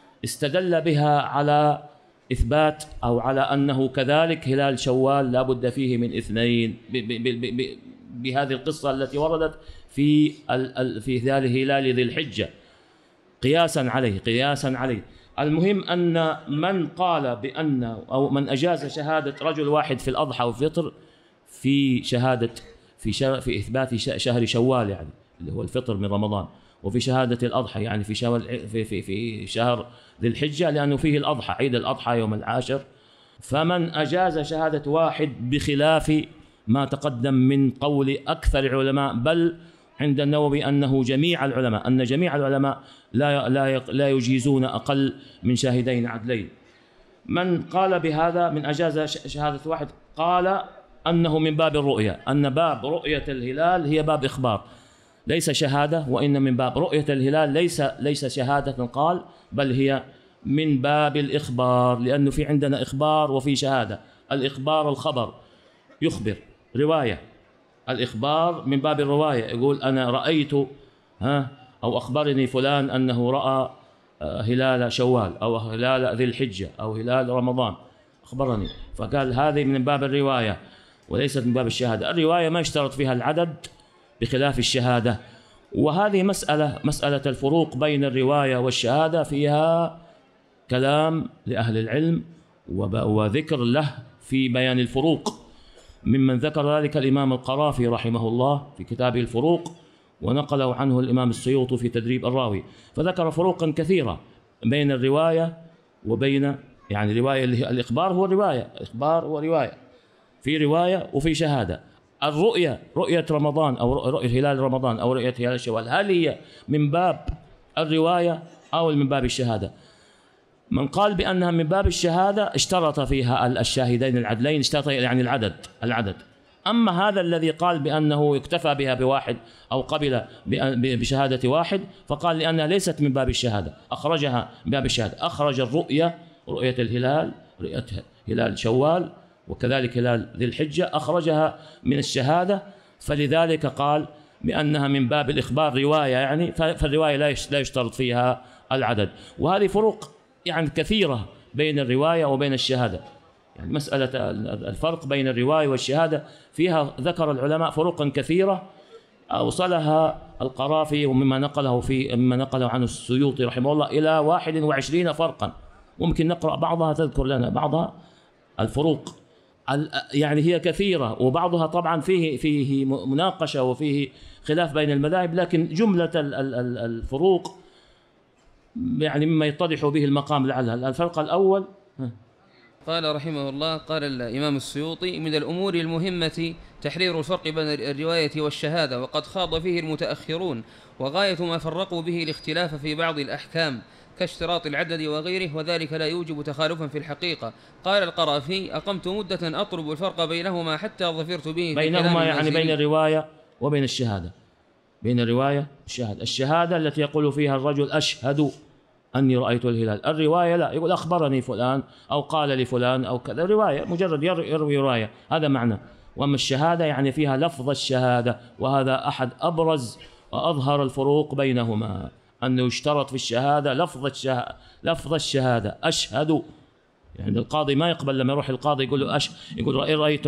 استدل بها على إثبات أو على أنه كذلك هلال شوال لا بد فيه من اثنين ب... ب... ب... ب... بهذه القصة التي وردت في ال... في هلال ذي الحجة قياسا عليه قياسا عليه. المهم أن من قال بأن أو من أجاز شهادة رجل واحد في الأضحى والفطر في شهادة في شهر في إثبات شهر شوال يعني اللي هو الفطر من رمضان، وفي شهادة الأضحى يعني في شهر في في في شهر ذي الحجة لأنه فيه الأضحى عيد الأضحى يوم العاشر. فمن أجاز شهادة واحد بخلاف ما تقدم من قول أكثر العلماء، بل عند النووي أنه جميع العلماء أن جميع العلماء لا لا لا يجيزون أقل من شاهدين عدلين. من قال بهذا من أجاز شهادة واحد قال أنه من باب الرؤية، أن باب رؤية الهلال هي باب إخبار ليس شهادة، وإن من باب رؤية الهلال ليس ليس شهادة قال، بل هي من باب الإخبار، لأنه في عندنا إخبار وفي شهادة. الإخبار الخبر يخبر رواية، الإخبار من باب الرواية يقول أنا رأيت ها أو أخبرني فلان أنه رأى هلال شوال أو هلال ذي الحجة أو هلال رمضان أخبرني، فقال هذه من باب الرواية وليست من باب الشهادة. الرواية ما يشترط فيها العدد بخلاف الشهادة، وهذه مسألة مسألة الفروق بين الرواية والشهادة فيها كلام لأهل العلم وذكر له في بيان الفروق، ممن ذكر ذلك الإمام القرافي رحمه الله في كتابه الفروق، ونقله عنه الإمام السيوطي في تدريب الراوي، فذكر فروقا كثيرة بين الرواية وبين يعني رواية الإخبار هو رواية، الإخبار هو رواية، في رواية وفي شهادة. الرؤية رؤية رمضان أو رؤية هلال رمضان أو رؤية هلال شوال هل هي من باب الرواية أو من باب الشهادة؟ من قال بأنها من باب الشهادة اشترط فيها الشاهدين العدلين، اشترط يعني العدد العدد. أما هذا الذي قال بأنه يكتفى بها بواحد أو قبل بشهادة واحد فقال لأنها ليست من باب الشهادة، أخرجها من باب الشهادة، أخرج الرؤية رؤية الهلال رؤية هلال شوال وكذلك هلال ذي الحجة أخرجها من الشهادة، فلذلك قال بأنها من باب الإخبار رواية يعني، فالرواية لا يشترط فيها العدد. وهذه فروق يعني كثيرة بين الرواية وبين الشهادة، يعني مسألة الفرق بين الرواية والشهادة فيها ذكر العلماء فروقا كثيرة أوصلها القرافي ومما نقله في مما نقله عنه السيوطي رحمه الله إلى واحد وعشرين فرقا، ممكن نقرأ بعضها تذكر لنا بعضها. الفروق يعني هي كثيرة وبعضها طبعا فيه فيه مناقشة وفيه خلاف بين المذاهب، لكن جملة الفروق يعني مما يتضح به المقام لعلها. الفرق الأول قال رحمه الله قال الإمام السيوطي: من الأمور المهمة تحرير الفرق بين الرواية والشهادة، وقد خاض فيه المتأخرون، وغاية ما فرقوا به الاختلاف في بعض الأحكام كاشتراط العدد وغيره، وذلك لا يوجب تخالفا في الحقيقة. قال القرافي: أقمت مدة أطلب الفرق بينهما حتى ظفرت به بينهما يعني بين الرواية وبين الشهادة، بين الرواية والشهادة. الشهادة التي يقول فيها الرجل أشهد أني رأيت الهلال. الرواية لا، يقول أخبرني فلان أو قال لفلان أو كذا، رواية مجرد يروي رواية، هذا معنى. وأما الشهادة يعني فيها لفظ الشهادة، وهذا أحد أبرز وأظهر الفروق بينهما، أنه يشترط في الشهادة لفظ الشهادة، لفظ الشهادة أشهد. يعني القاضي ما يقبل لما يروح القاضي يقول له أش يقول رأيت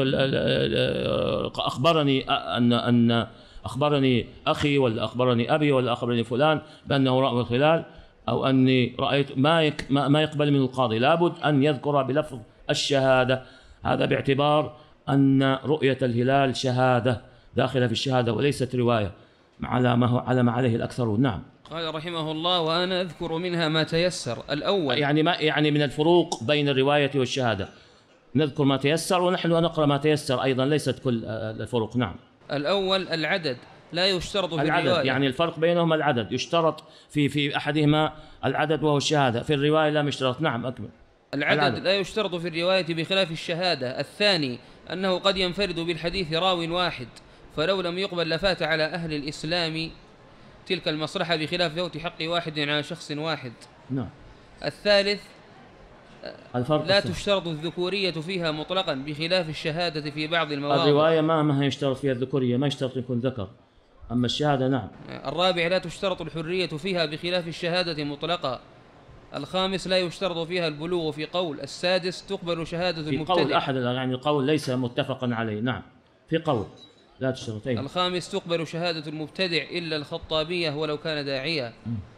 أخبرني أن أن أخبرني أخي ولا أخبرني أبي ولا أخبرني فلان بأنه رأى الهلال أو أني رأيت، ما يك ما يقبل من القاضي، لابد أن يذكر بلفظ الشهادة. هذا باعتبار أن رؤية الهلال شهادة داخلة في الشهادة وليست رواية على ما هو على ما عليه الأكثرون. نعم. قال رحمه الله: وأنا أذكر منها ما تيسر. الأول يعني ما يعني من الفروق بين الرواية والشهادة نذكر ما تيسر، ونحن نقرأ ما تيسر أيضا، ليست كل الفروق. نعم. الأول العدد لا يشترط في العدد، الرواية، يعني الفرق بينهما العدد، يشترط في في أحدهما العدد وهو الشهادة، في الرواية لا يشترط. نعم أكمل. العدد, العدد لا يشترط في الرواية بخلاف الشهادة. الثاني أنه قد ينفرد بالحديث راو واحد، فلو لم يقبل لفات على أهل الإسلام تلك المصلحة بخلاف فوت حق واحد على شخص واحد. نعم. الثالث الفرق لا الثاني. تشترط الذكورية فيها مطلقا بخلاف الشهادة في بعض المواضع. الرواية ما ما يشترط فيها الذكورية، ما يشترط يكون ذكر، أما الشهادة نعم. الرابع لا تشترط الحرية فيها بخلاف الشهادة مطلقا. الخامس لا يشترط فيها البلوغ في قول. السادس تقبل شهادة في المبتدئ. قول أحد، يعني القول ليس متفقا عليه. نعم. في قول لا تشترطين. الخامس تقبل شهادة المبتدع إلا الخطابية ولو كان داعيا.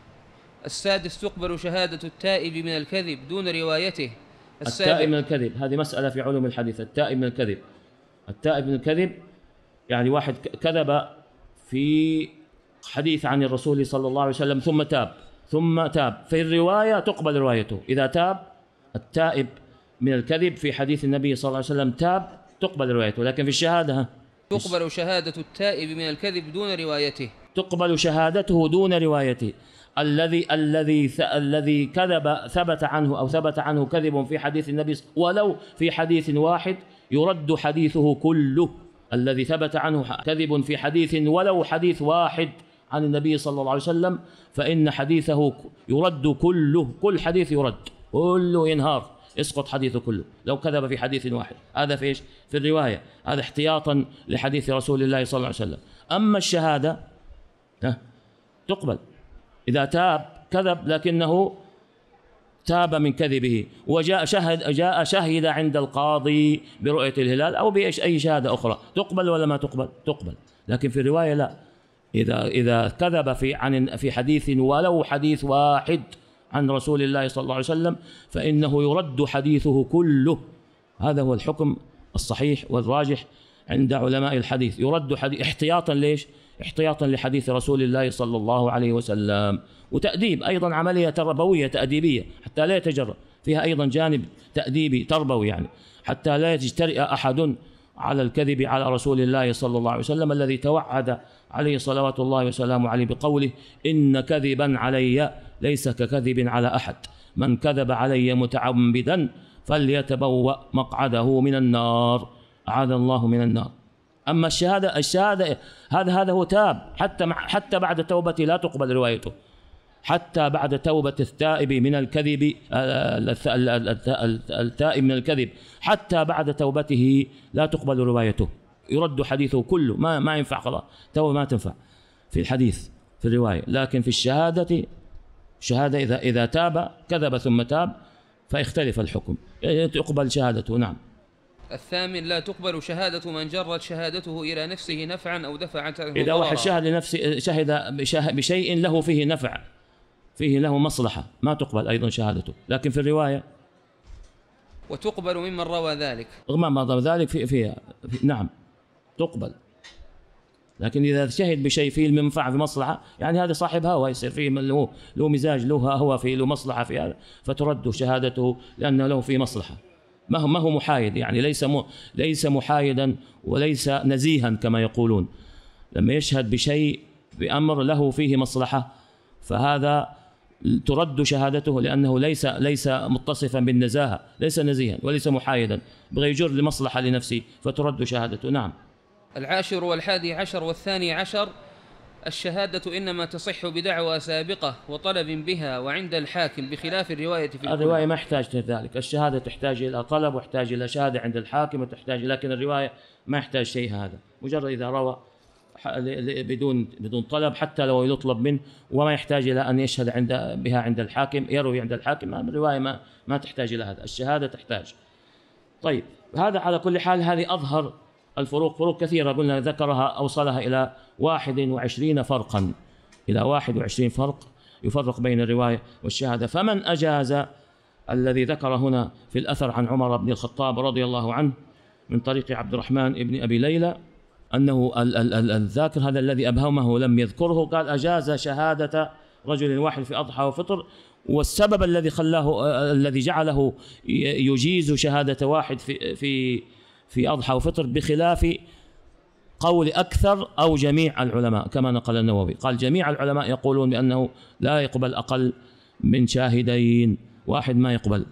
السادس تقبل شهادة التائب من الكذب دون روايته. التائب من الكذب هذه مسألة في علوم الحديث. التائب من الكذب، التائب من الكذب يعني واحد كذب في حديث عن الرسول صلى الله عليه وسلم ثم تاب، ثم تاب في الرواية تقبل روايته. إذا تاب التائب من الكذب في حديث النبي صلى الله عليه وسلم تاب تقبل روايته، لكن في الشهادة تقبل شهادة التائب من الكذب دون روايته. تقبل شهادته دون روايته. الذي الذي الذي كذب ثبت عنه أو ثبت عنه كذب في حديث النبي ولو في حديث واحد يرد حديثه كله. الذي ثبت عنه كذب في حديث ولو حديث واحد عن النبي صلى الله عليه وسلم فإن حديثه يرد كله، كل حديث يرد، كله ينهار، يسقط حديثه كله لو كذب في حديث واحد. هذا في ايش؟ في الرواية، هذا احتياطا لحديث رسول الله صلى الله عليه وسلم. أما الشهادة تقبل إذا تاب كذب لكنه تاب من كذبه وجاء شهد جاء شهد عند القاضي برؤية الهلال أو بأي شهادة أخرى، تقبل ولا ما تقبل؟ تقبل. لكن في الرواية لا، إذا إذا كذب في عن في حديث ولو حديث واحد عن رسول الله صلى الله عليه وسلم فإنه يرد حديثه كله. هذا هو الحكم الصحيح والراجح عند علماء الحديث، يرد حديث احتياطا. ليش؟ احتياطا لحديث رسول الله صلى الله عليه وسلم، وتأديب أيضا، عملية تربوية تأديبية حتى لا يتجرأ، فيها أيضا جانب تأديبي تربوي، يعني حتى لا يجترئ أحد على الكذب على رسول الله صلى الله عليه وسلم الذي توعد عليه صلوات الله وسلامه عليه بقوله: إن كذبا علي ليس ككذب على أحد، من كذب علي متعمدا فليتبوأ مقعده من النار، أعاذ الله من النار. أما الشهادة الشهادة هذا هذا هو تاب، حتى حتى بعد توبته لا تقبل روايته، حتى بعد توبة التائب من الكذب التائب من الكذب حتى بعد توبته لا تقبل روايته، يرد حديثه كله، ما ما ينفع، خلاص توبة ما تنفع في الحديث في الرواية. لكن في الشهادة شهادة إذا إذا تاب كذب ثم تاب فيختلف الحكم، تقبل شهادته. نعم. الثامن لا تقبل شهادة من جرت شهادته إلى نفسه نفعا أو دفعت عنه إذا واحد شهد لنفسه شهد بشيء له فيه نفع، فيه له مصلحة، ما تقبل أيضا شهادته. لكن في الرواية وتقبل ممن روى ذلك، رغم ما روى ذلك في فيها في نعم تقبل. لكن إذا شهد بشيء فيه المنفعة في مصلحة، يعني هذا صاحب هوى يصير فيه له له مزاج، له هوى فيه، له مصلحة في هذا، فترد شهادته لأنه له فيه مصلحة. ما هو ما هو محايد، يعني ليس ليس محايدا وليس نزيها كما يقولون. لما يشهد بشيء بأمر له فيه مصلحة فهذا ترد شهادته لأنه ليس ليس متصفا بالنزاهة، ليس نزيها وليس محايدا، بغي يجر لمصلحة لنفسه فترد شهادته. نعم. العاشر والحادي عشر والثاني عشر الشهادة إنما تصح بدعوى سابقة وطلب بها وعند الحاكم بخلاف الرواية في الأولى. الرواية ما يحتاج ذلك، الشهادة تحتاج إلى طلب وتحتاج إلى شهادة عند الحاكم وتحتاج، لكن الرواية ما يحتاج شيء هذا، مجرد إذا روى بدون بدون طلب حتى لو يطلب منه وما يحتاج إلى أن يشهد عند بها عند الحاكم، يروي عند الحاكم، الرواية ما ما تحتاج إلى هذا، الشهادة تحتاج. طيب هذا على كل حال هذه أظهر الفروق، فروق كثيرة قلنا ذكرها أوصلها إلى واحد وعشرين فرقا، إلى واحد وعشرين فرق يفرق بين الرواية والشهادة. فمن أجاز الذي ذكر هنا في الأثر عن عمر بن الخطاب رضي الله عنه من طريق عبد الرحمن بن أبي ليلى أنه الذاكر هذا الذي أبهمه لم يذكره، قال أجاز شهادة رجل واحد في أضحى وفطر، والسبب الذي خلاه الذي جعله يجيز شهادة واحد في في في أضحى وفطر بخلاف قول أكثر أو جميع العلماء كما نقل النووي، قال جميع العلماء يقولون بأنه لا يقبل أقل من شاهدين، واحد ما يقبل.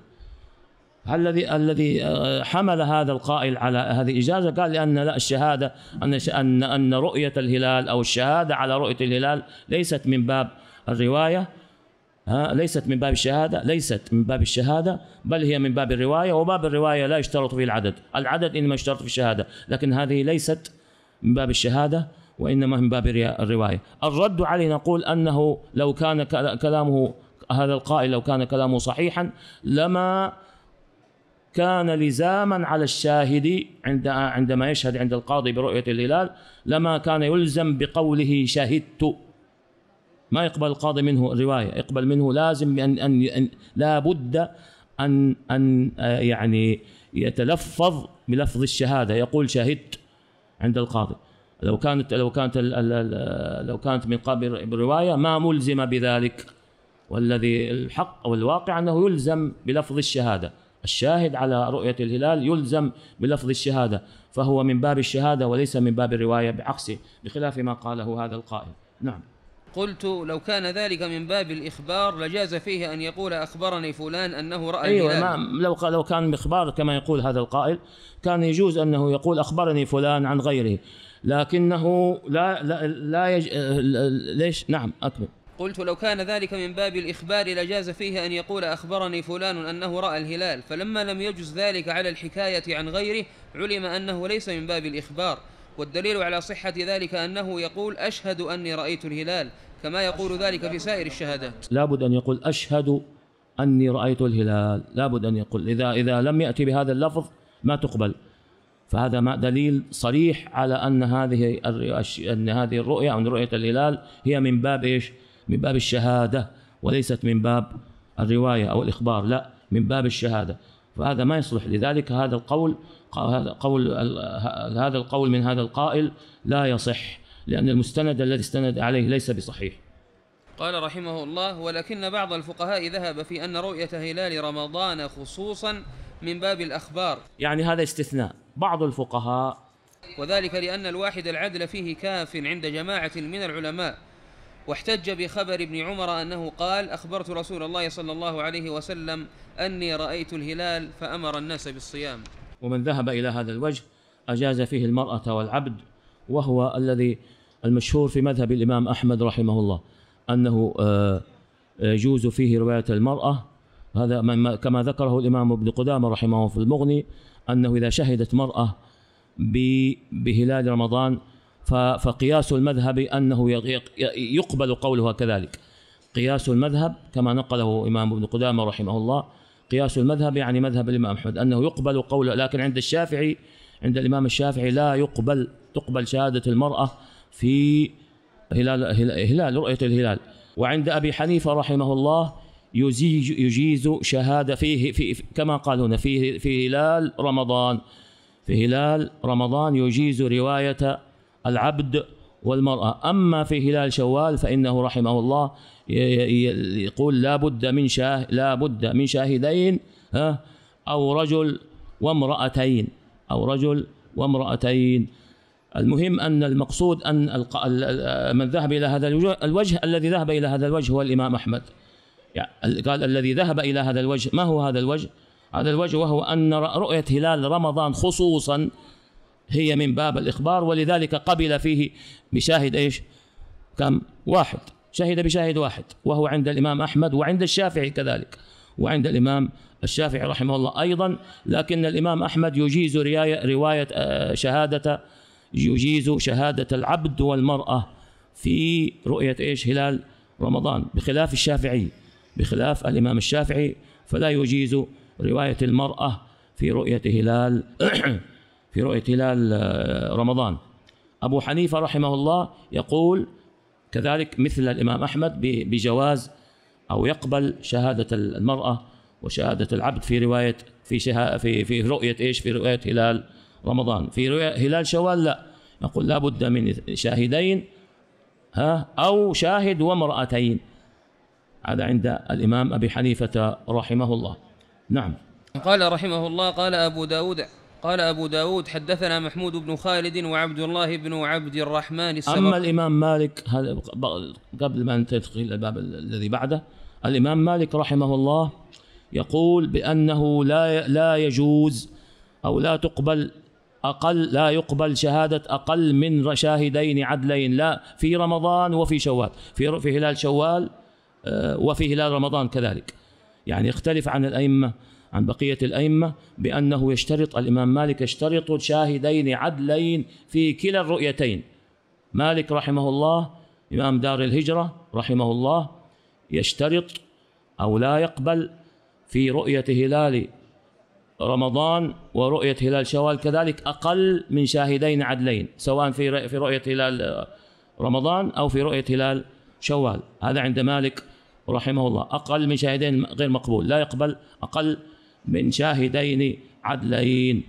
الذي الذي حمل هذا القائل على هذه الإجازة قال لأن لا الشهادة أن أن أن رؤية الهلال أو الشهادة على رؤية الهلال ليست من باب الرواية، ها ليست من باب الشهادة، ليست من باب الشهادة بل هي من باب الرواية، وباب الرواية لا يشترط فيه العدد، العدد إنما يشترط في الشهادة، لكن هذه ليست من باب الشهادة وإنما من باب الرواية. الرد عليه نقول أنه لو كان كلامه هذا القائل لو كان كلامه صحيحا لما كان لزاما على الشاهد عند عندما يشهد عند القاضي برؤية الهلال، لما كان يلزم بقوله شهدت، ما يقبل القاضي منه الرواية، يقبل منه لازم أن أن, أن لا بد أن أن يعني يتلفظ بلفظ الشهادة، يقول شهدت عند القاضي. لو كانت لو كانت لو كانت من قبل الرواية ما ملزم بذلك، والذي الحق أو الواقع أنه يلزم بلفظ الشهادة، الشاهد على رؤية الهلال يلزم بلفظ الشهادة، فهو من باب الشهادة وليس من باب الرواية بعكسه بخلاف ما قاله هذا القائل. نعم. قلت لو كان ذلك من باب الإخبار لجاز فيه أن يقول أخبرني فلان أنه رأى أيوة الهلال. ما لو لو كان إخبار كما يقول هذا القائل كان يجوز أنه يقول أخبرني فلان عن غيره، لكنه لا لا, لا يج... ليش؟ نعم أكمل. قلت لو كان ذلك من باب الإخبار لجاز فيه أن يقول أخبرني فلان أنه رأى الهلال، فلما لم يجز ذلك على الحكاية عن غيره علم أنه ليس من باب الإخبار، والدليل على صحة ذلك أنه يقول أشهد أني رأيت الهلال كما يقول ذلك في سائر الشهادات. لابد أن يقول أشهد أني رأيت الهلال، لابد أن يقول، إذا إذا لم يأتي بهذا اللفظ ما تقبل، فهذا ما دليل صريح على أن هذه أن هذه الرؤية أو رؤية الهلال هي من باب إيش؟ من باب الشهادة وليست من باب الرواية أو الإخبار، لا من باب الشهادة، فهذا ما يصلح. لذلك هذا القول هذا قول هذا القول من هذا القائل لا يصح، لأن المستند الذي استند عليه ليس بصحيح. قال رحمه الله: ولكن بعض الفقهاء ذهب في أن رؤية هلال رمضان خصوصا من باب الأخبار، يعني هذا استثناء بعض الفقهاء، وذلك لأن الواحد العدل فيه كاف عند جماعة من العلماء، واحتج بخبر ابن عمر أنه قال: أخبرت رسول الله صلى الله عليه وسلم أني رأيت الهلال فأمر الناس بالصيام. ومن ذهب إلى هذا الوجه أجاز فيه المرأة والعبد، وهو الذي المشهور في مذهب الإمام أحمد رحمه الله أنه يجوز فيه رواية المرأة، هذا كما ذكره الإمام ابن قدامة رحمه الله في المغني، أنه إذا شهدت مرأة بهلال رمضان فقياس المذهب أنه يقبل قولها كذلك. قياس المذهب كما نقله إمام ابن قدامة رحمه الله، قياس المذهب يعني مذهب الإمام أحمد أنه يقبل قوله، لكن عند الشافعي عند الإمام الشافعي لا يقبل تقبل شهادة المرأة في هلال هلال رؤية الهلال. وعند أبي حنيفة رحمه الله يجيز يجيز شهادة فيه في كما قال هنا في في هلال رمضان، في هلال رمضان يجيز رواية العبد والمرأة. أما في هلال شوال فإنه رحمه الله يقول لا بد من شاه لا بد من شاهدين أو رجل وامرأتين أو رجل وامرأتين. المهم أن المقصود أن من ذهب إلى هذا الوجه، الذي ذهب إلى هذا الوجه هو الإمام أحمد. يعني قال الذي ذهب إلى هذا الوجه، ما هو هذا الوجه؟ هذا الوجه وهو أن رؤية هلال رمضان خصوصا هي من باب الإخبار، ولذلك قبل فيه بشاهد إيش؟ كم؟ واحد، شهد بشاهد واحد، وهو عند الإمام أحمد وعند الشافعي كذلك، وعند الإمام الشافعي رحمه الله أيضا. لكن الإمام أحمد يجيز رواية شهادة يجيز شهادة العبد والمرأة في رؤية إيش؟ هلال رمضان، بخلاف الشافعي، بخلاف الإمام الشافعي فلا يجيز رواية المرأة في رؤية هلال في رؤية هلال رمضان. أبو حنيفة رحمه الله يقول كذلك مثل الإمام أحمد بجواز أو يقبل شهادة المرأة وشهادة العبد في رواية في شها في في رؤية إيش؟ في رؤية هلال رمضان. في رؤية هلال شوال لا، يقول لا بد من شاهدين ها أو شاهد ومرأتين. هذا عند الإمام أبي حنيفة رحمه الله. نعم. قال رحمه الله قال أبو داود قال أبو داود حدثنا محمود بن خالد وعبد الله بن عبد الرحمن السبق. أما الإمام مالك قبل ما تدخل الباب الذي بعده، الإمام مالك رحمه الله يقول بأنه لا لا يجوز أو لا تقبل أقل لا يقبل شهادة أقل من شاهدين عدلين، لا في رمضان وفي شوال، في في هلال شوال وفي هلال رمضان كذلك. يعني يختلف عن الأئمة عن بقية الأئمة بأنه يشترط الإمام مالك يشترط شاهدين عدلين في كلا الرؤيتين. مالك رحمه الله إمام دار الهجرة رحمه الله يشترط أو لا يقبل في رؤية هلال رمضان ورؤية هلال شوال كذلك أقل من شاهدين عدلين، سواء في في رؤية هلال رمضان أو في رؤية هلال شوال. هذا عند مالك رحمه الله، أقل من شاهدين غير مقبول، لا يقبل أقل من شاهدين عدلين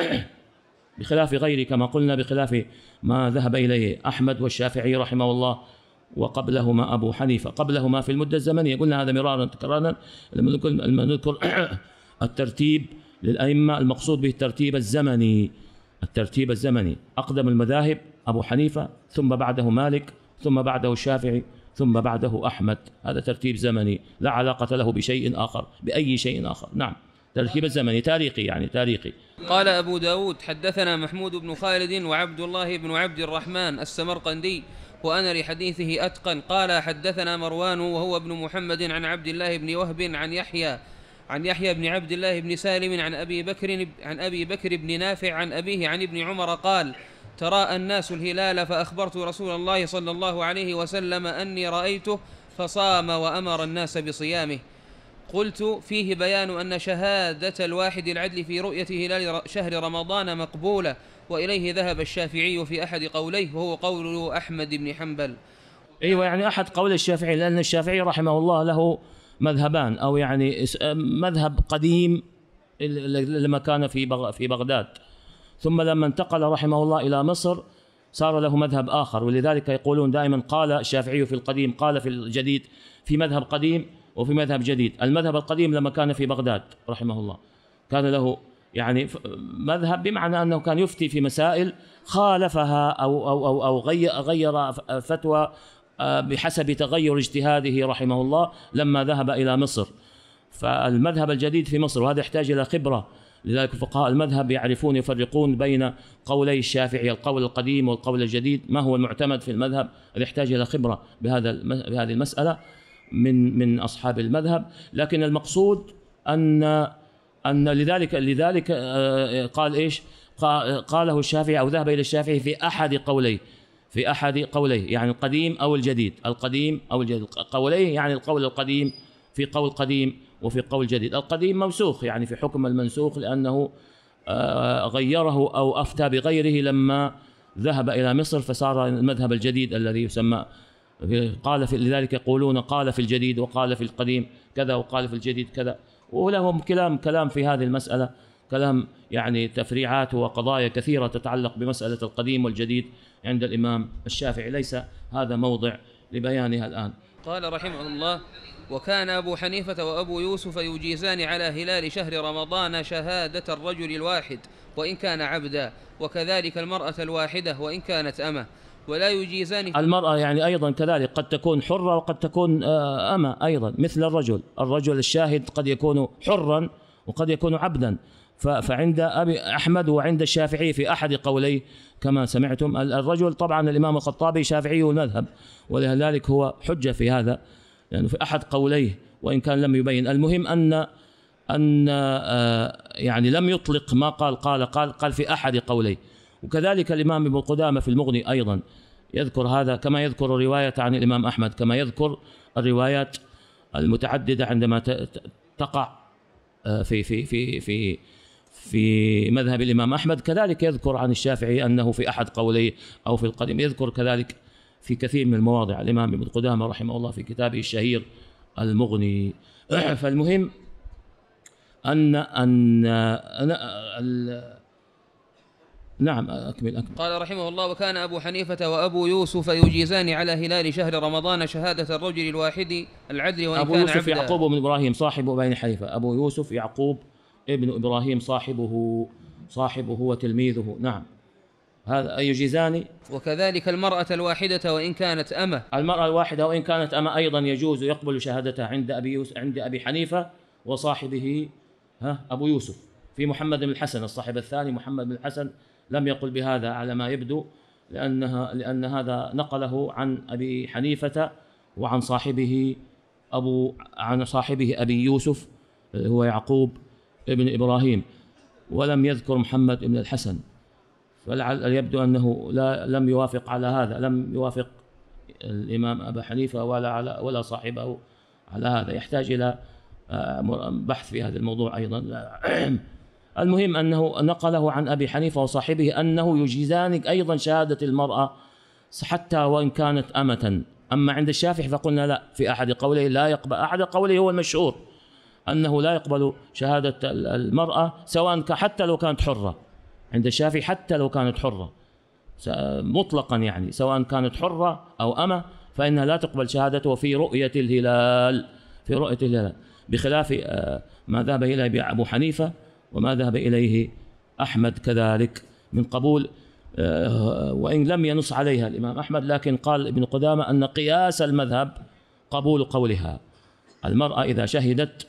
بخلاف غيره كما قلنا، بخلاف ما ذهب إليه أحمد والشافعي رحمه الله وقبلهما أبو حنيفة، قبلهما في المدة الزمنية. قلنا هذا مرارا تكرارا لما نذكر الترتيب للأئمة، المقصود به الترتيب الزمني، الترتيب الزمني. أقدم المذاهب أبو حنيفة، ثم بعده مالك، ثم بعده الشافعي، ثم بعده أحمد. هذا ترتيب زمني لا علاقة له بشيء آخر، بأي شيء آخر. نعم، ترتيب الزمني تاريخي، يعني تاريخي. قال أبو داود حدثنا محمود بن خالد وعبد الله بن عبد الرحمن السمرقندي وأنا لحديثه أتقن. قال حدثنا مروان وهو ابن محمد عن عبد الله بن وهب عن يحيى عن يحيى بن عبد الله بن سالم عن أبي بكر عن أبي بكر بن نافع عن أبيه عن ابن عمر قال تراءى الناس الهلال فأخبرت رسول الله صلى الله عليه وسلم أني رأيته فصام وأمر الناس بصيامه. قلت فيه بيان أن شهادة الواحد العدل في رؤية هلال شهر رمضان مقبولة، وإليه ذهب الشافعي في أحد قوليه وهو قول أحمد بن حنبل. أيوة، يعني أحد قول الشافعي، لأن الشافعي رحمه الله له مذهبان، أو يعني مذهب قديم لما كان في في بغداد، ثم لما انتقل رحمه الله إلى مصر صار له مذهب آخر. ولذلك يقولون دائما قال الشافعي في القديم، قال في الجديد، في مذهب قديم وفي مذهب جديد. المذهب القديم لما كان في بغداد رحمه الله كان له يعني مذهب، بمعنى أنه كان يفتي في مسائل خالفها أو أو أو, أو غير, غير فتوى بحسب تغير اجتهاده رحمه الله لما ذهب إلى مصر. فالمذهب الجديد في مصر، وهذا يحتاج إلى خبرة، لذلك فقهاء المذهب يعرفون يفرقون بين قولي الشافعي، القول القديم والقول الجديد، ما هو المعتمد في المذهب. يحتاج إلى خبرة بهذا بهذه المسألة من من أصحاب المذهب. لكن المقصود أن أن لذلك لذلك قال إيش؟ قاله الشافعي أو ذهب إلى الشافعي في أحد قوليه، في أحد قوليه يعني القديم أو الجديد، القديم أو الجديد. قوليه يعني القول القديم في قول قديم وفي قول جديد. القديم موسوخ يعني في حكم المنسوخ، لأنه غيره أو أفتى بغيره لما ذهب إلى مصر، فصار المذهب الجديد الذي يسمى قال في، لذلك يقولون قال في الجديد وقال في القديم كذا وقال في الجديد كذا. ولهم كلام كلام في هذه المسألة، كلام يعني تفريعات وقضايا كثيرة تتعلق بمسألة القديم والجديد عند الإمام الشافعي، ليس هذا موضع لبيانها الآن. قال رحمه الله: وكان أبو حنيفة وأبو يوسف يجيزان على هلال شهر رمضان شهادة الرجل الواحد وإن كان عبدا، وكذلك المرأة الواحدة وإن كانت أمة، ولا يجيزان. المرأة يعني أيضا كذلك قد تكون حرة وقد تكون أمة أيضا مثل الرجل. الرجل الشاهد قد يكون حرا وقد يكون عبدا، فعند أبي أحمد وعند الشافعي في أحد قوليه كما سمعتم. الرجل طبعا الإمام الخطابي شافعي المذهب، ولذلك هو حجة في هذا لأنه يعني في أحد قوليه وإن كان لم يبين. المهم أن أن يعني لم يطلق ما قال قال قال قال في أحد قوليه. وكذلك الإمام ابن قدامة في المغني أيضا يذكر هذا، كما يذكر الرواية عن الإمام أحمد، كما يذكر الروايات المتعددة عندما تقع في في في في في مذهب الإمام أحمد. كذلك يذكر عن الشافعي أنه في أحد قوليه أو في القديم، يذكر كذلك في كثير من المواضع الإمام ابن قدامة رحمه الله في كتابه الشهير المغني. فالمهم أن أن, أن, أن نعم أكمل أكمل. قال رحمه الله: وكان أبو حنيفة وأبو يوسف يجيزان على هلال شهر رمضان شهادة الرجل الواحد العدل وإن أبو كان يوسف عبدا. يعقوب بن إبراهيم صاحب بني حنيفة، أبو يوسف يعقوب ابن إبراهيم صاحبه صاحبه وتلميذه. نعم هذا يجيزان. وكذلك المرأة الواحدة وإن كانت أمة، المرأة الواحدة وإن كانت أمة أيضا يجوز يقبل شهادتها عند أبي يوسف عند أبي حنيفة وصاحبه ها أبو يوسف. في محمد بن الحسن الصاحب الثاني محمد بن الحسن لم يقل بهذا على ما يبدو، لأنها لأن هذا نقله عن أبي حنيفة وعن صاحبه أبو عن صاحبه أبي يوسف هو يعقوب ابن إبراهيم، ولم يذكر محمد بن الحسن، فلعل يبدو أنه لا لم يوافق على هذا، لم يوافق الإمام أبا حنيفة ولا على ولا صاحبه على هذا. يحتاج إلى بحث في هذا الموضوع أيضا. المهم أنه نقله عن أبي حنيفة وصاحبه أنه يجيزان أيضا شهادة المرأة حتى وإن كانت أمة. أما عند الشافعي فقلنا لا، في أحد قوله لا يقبل، أحد قوله هو المشهور أنه لا يقبل شهادة المرأة سواء حتى لو كانت حرة. عند الشافعي حتى لو كانت حرة مطلقا، يعني سواء كانت حرة أو أمة فإنها لا تقبل شهادته في رؤية الهلال، في رؤية الهلال، بخلاف ما ذهب إليه أبو حنيفة وما ذهب إليه أحمد كذلك من قبول، وإن لم ينص عليها الإمام أحمد، لكن قال ابن قدامة أن قياس المذهب قبول قولها. المرأة إذا شهدت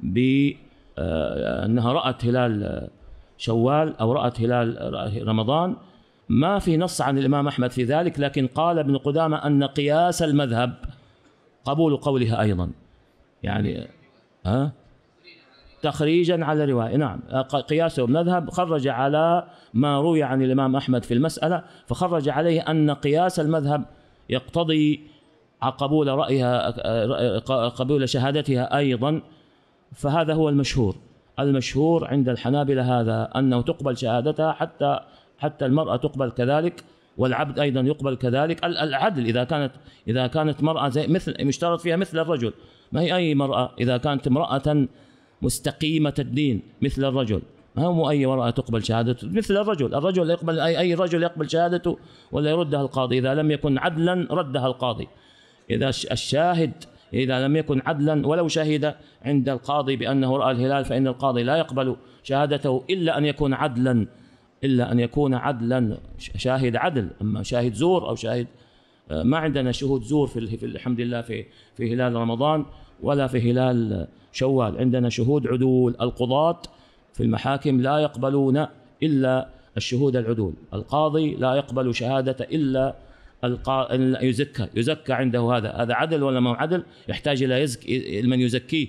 بأنها رأت هلال شوال أو رأت هلال رمضان ما في نص عن الإمام أحمد في ذلك، لكن قال ابن قدامة أن قياس المذهب قبول قولها أيضا، يعني ها تخريجا على الرواية. نعم قياسه المذهب خرج على ما روي عن الإمام أحمد في المسألة، فخرج عليه أن قياس المذهب يقتضي قبول رأيها قبول شهادتها أيضا. فهذا هو المشهور، المشهور عند الحنابلة هذا أنه تقبل شهادتها حتى حتى المرأة تقبل كذلك، والعبد أيضا يقبل كذلك. العدل إذا كانت إذا كانت مرأة زي مثل مشترط فيها مثل الرجل، ما هي أي مرأة، إذا كانت امرأة مستقيمة الدين مثل الرجل، ما هو أي امرأة تقبل شهادته مثل الرجل. الرجل يقبل أي أي رجل يقبل شهادته ولا يردها القاضي، إذا لم يكن عدلا ردها القاضي. إذا الشاهد إذا لم يكن عدلا ولو شهد عند القاضي بأنه رأى الهلال فإن القاضي لا يقبل شهادته إلا أن يكون عدلا، إلا أن يكون عدلا شاهد عدل. أما شاهد زور أو شاهد، ما عندنا شهود زور في الحمد لله في في هلال رمضان ولا في هلال شوال، عندنا شهود عدول. القضاة في المحاكم لا يقبلون إلا الشهود العدول، القاضي لا يقبل شهادة إلا القا... يزكى يزكى عنده هذا هذا عدل ولا ما هو عدل، يحتاج إلى يزكي من يزكيه،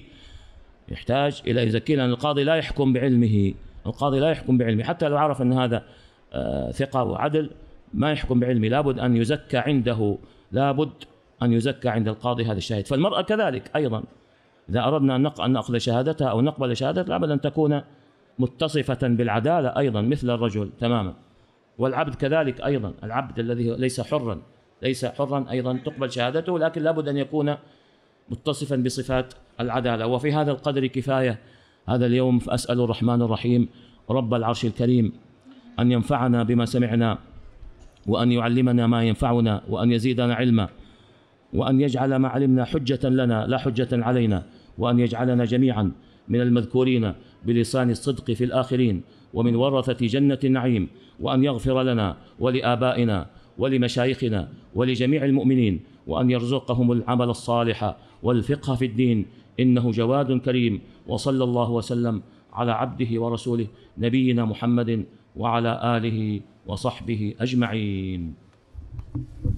يحتاج إلى يزكيه، لأن القاضي لا يحكم بعلمه، القاضي لا يحكم بعلمه حتى لو عرف أن هذا آه ثقة وعدل ما يحكم بعلمه، لابد أن يزكى عنده، لابد أن يزكى عند القاضي هذا الشاهد. فالمرأة كذلك أيضا إذا أردنا أن نأخذ شهادتها أو نقبل شهادتها لابد أن تكون متصفة بالعدالة أيضا مثل الرجل تماما. والعبد كذلك أيضا، العبد الذي ليس حرا ليس حرا أيضا تقبل شهادته، لكن لابد أن يكون متصفا بصفات العدالة. وفي هذا القدر كفاية هذا اليوم، فأسأل الرحمن الرحيم رب العرش الكريم أن ينفعنا بما سمعنا، وأن يعلمنا ما ينفعنا، وأن يزيدنا علما، وأن يجعل ما علمنا حجة لنا لا حجة علينا، وأن يجعلنا جميعا من المذكورين بلسان الصدق في الآخرين ومن ورثة جنة النعيم، وأن يغفر لنا ولآبائنا ولمشايخنا ولجميع المؤمنين، وأن يرزقهم العمل الصالح والفقه في الدين، إنه جواد كريم. وصلى الله وسلم على عبده ورسوله نبينا محمد وعلى آله وصحبه أجمعين.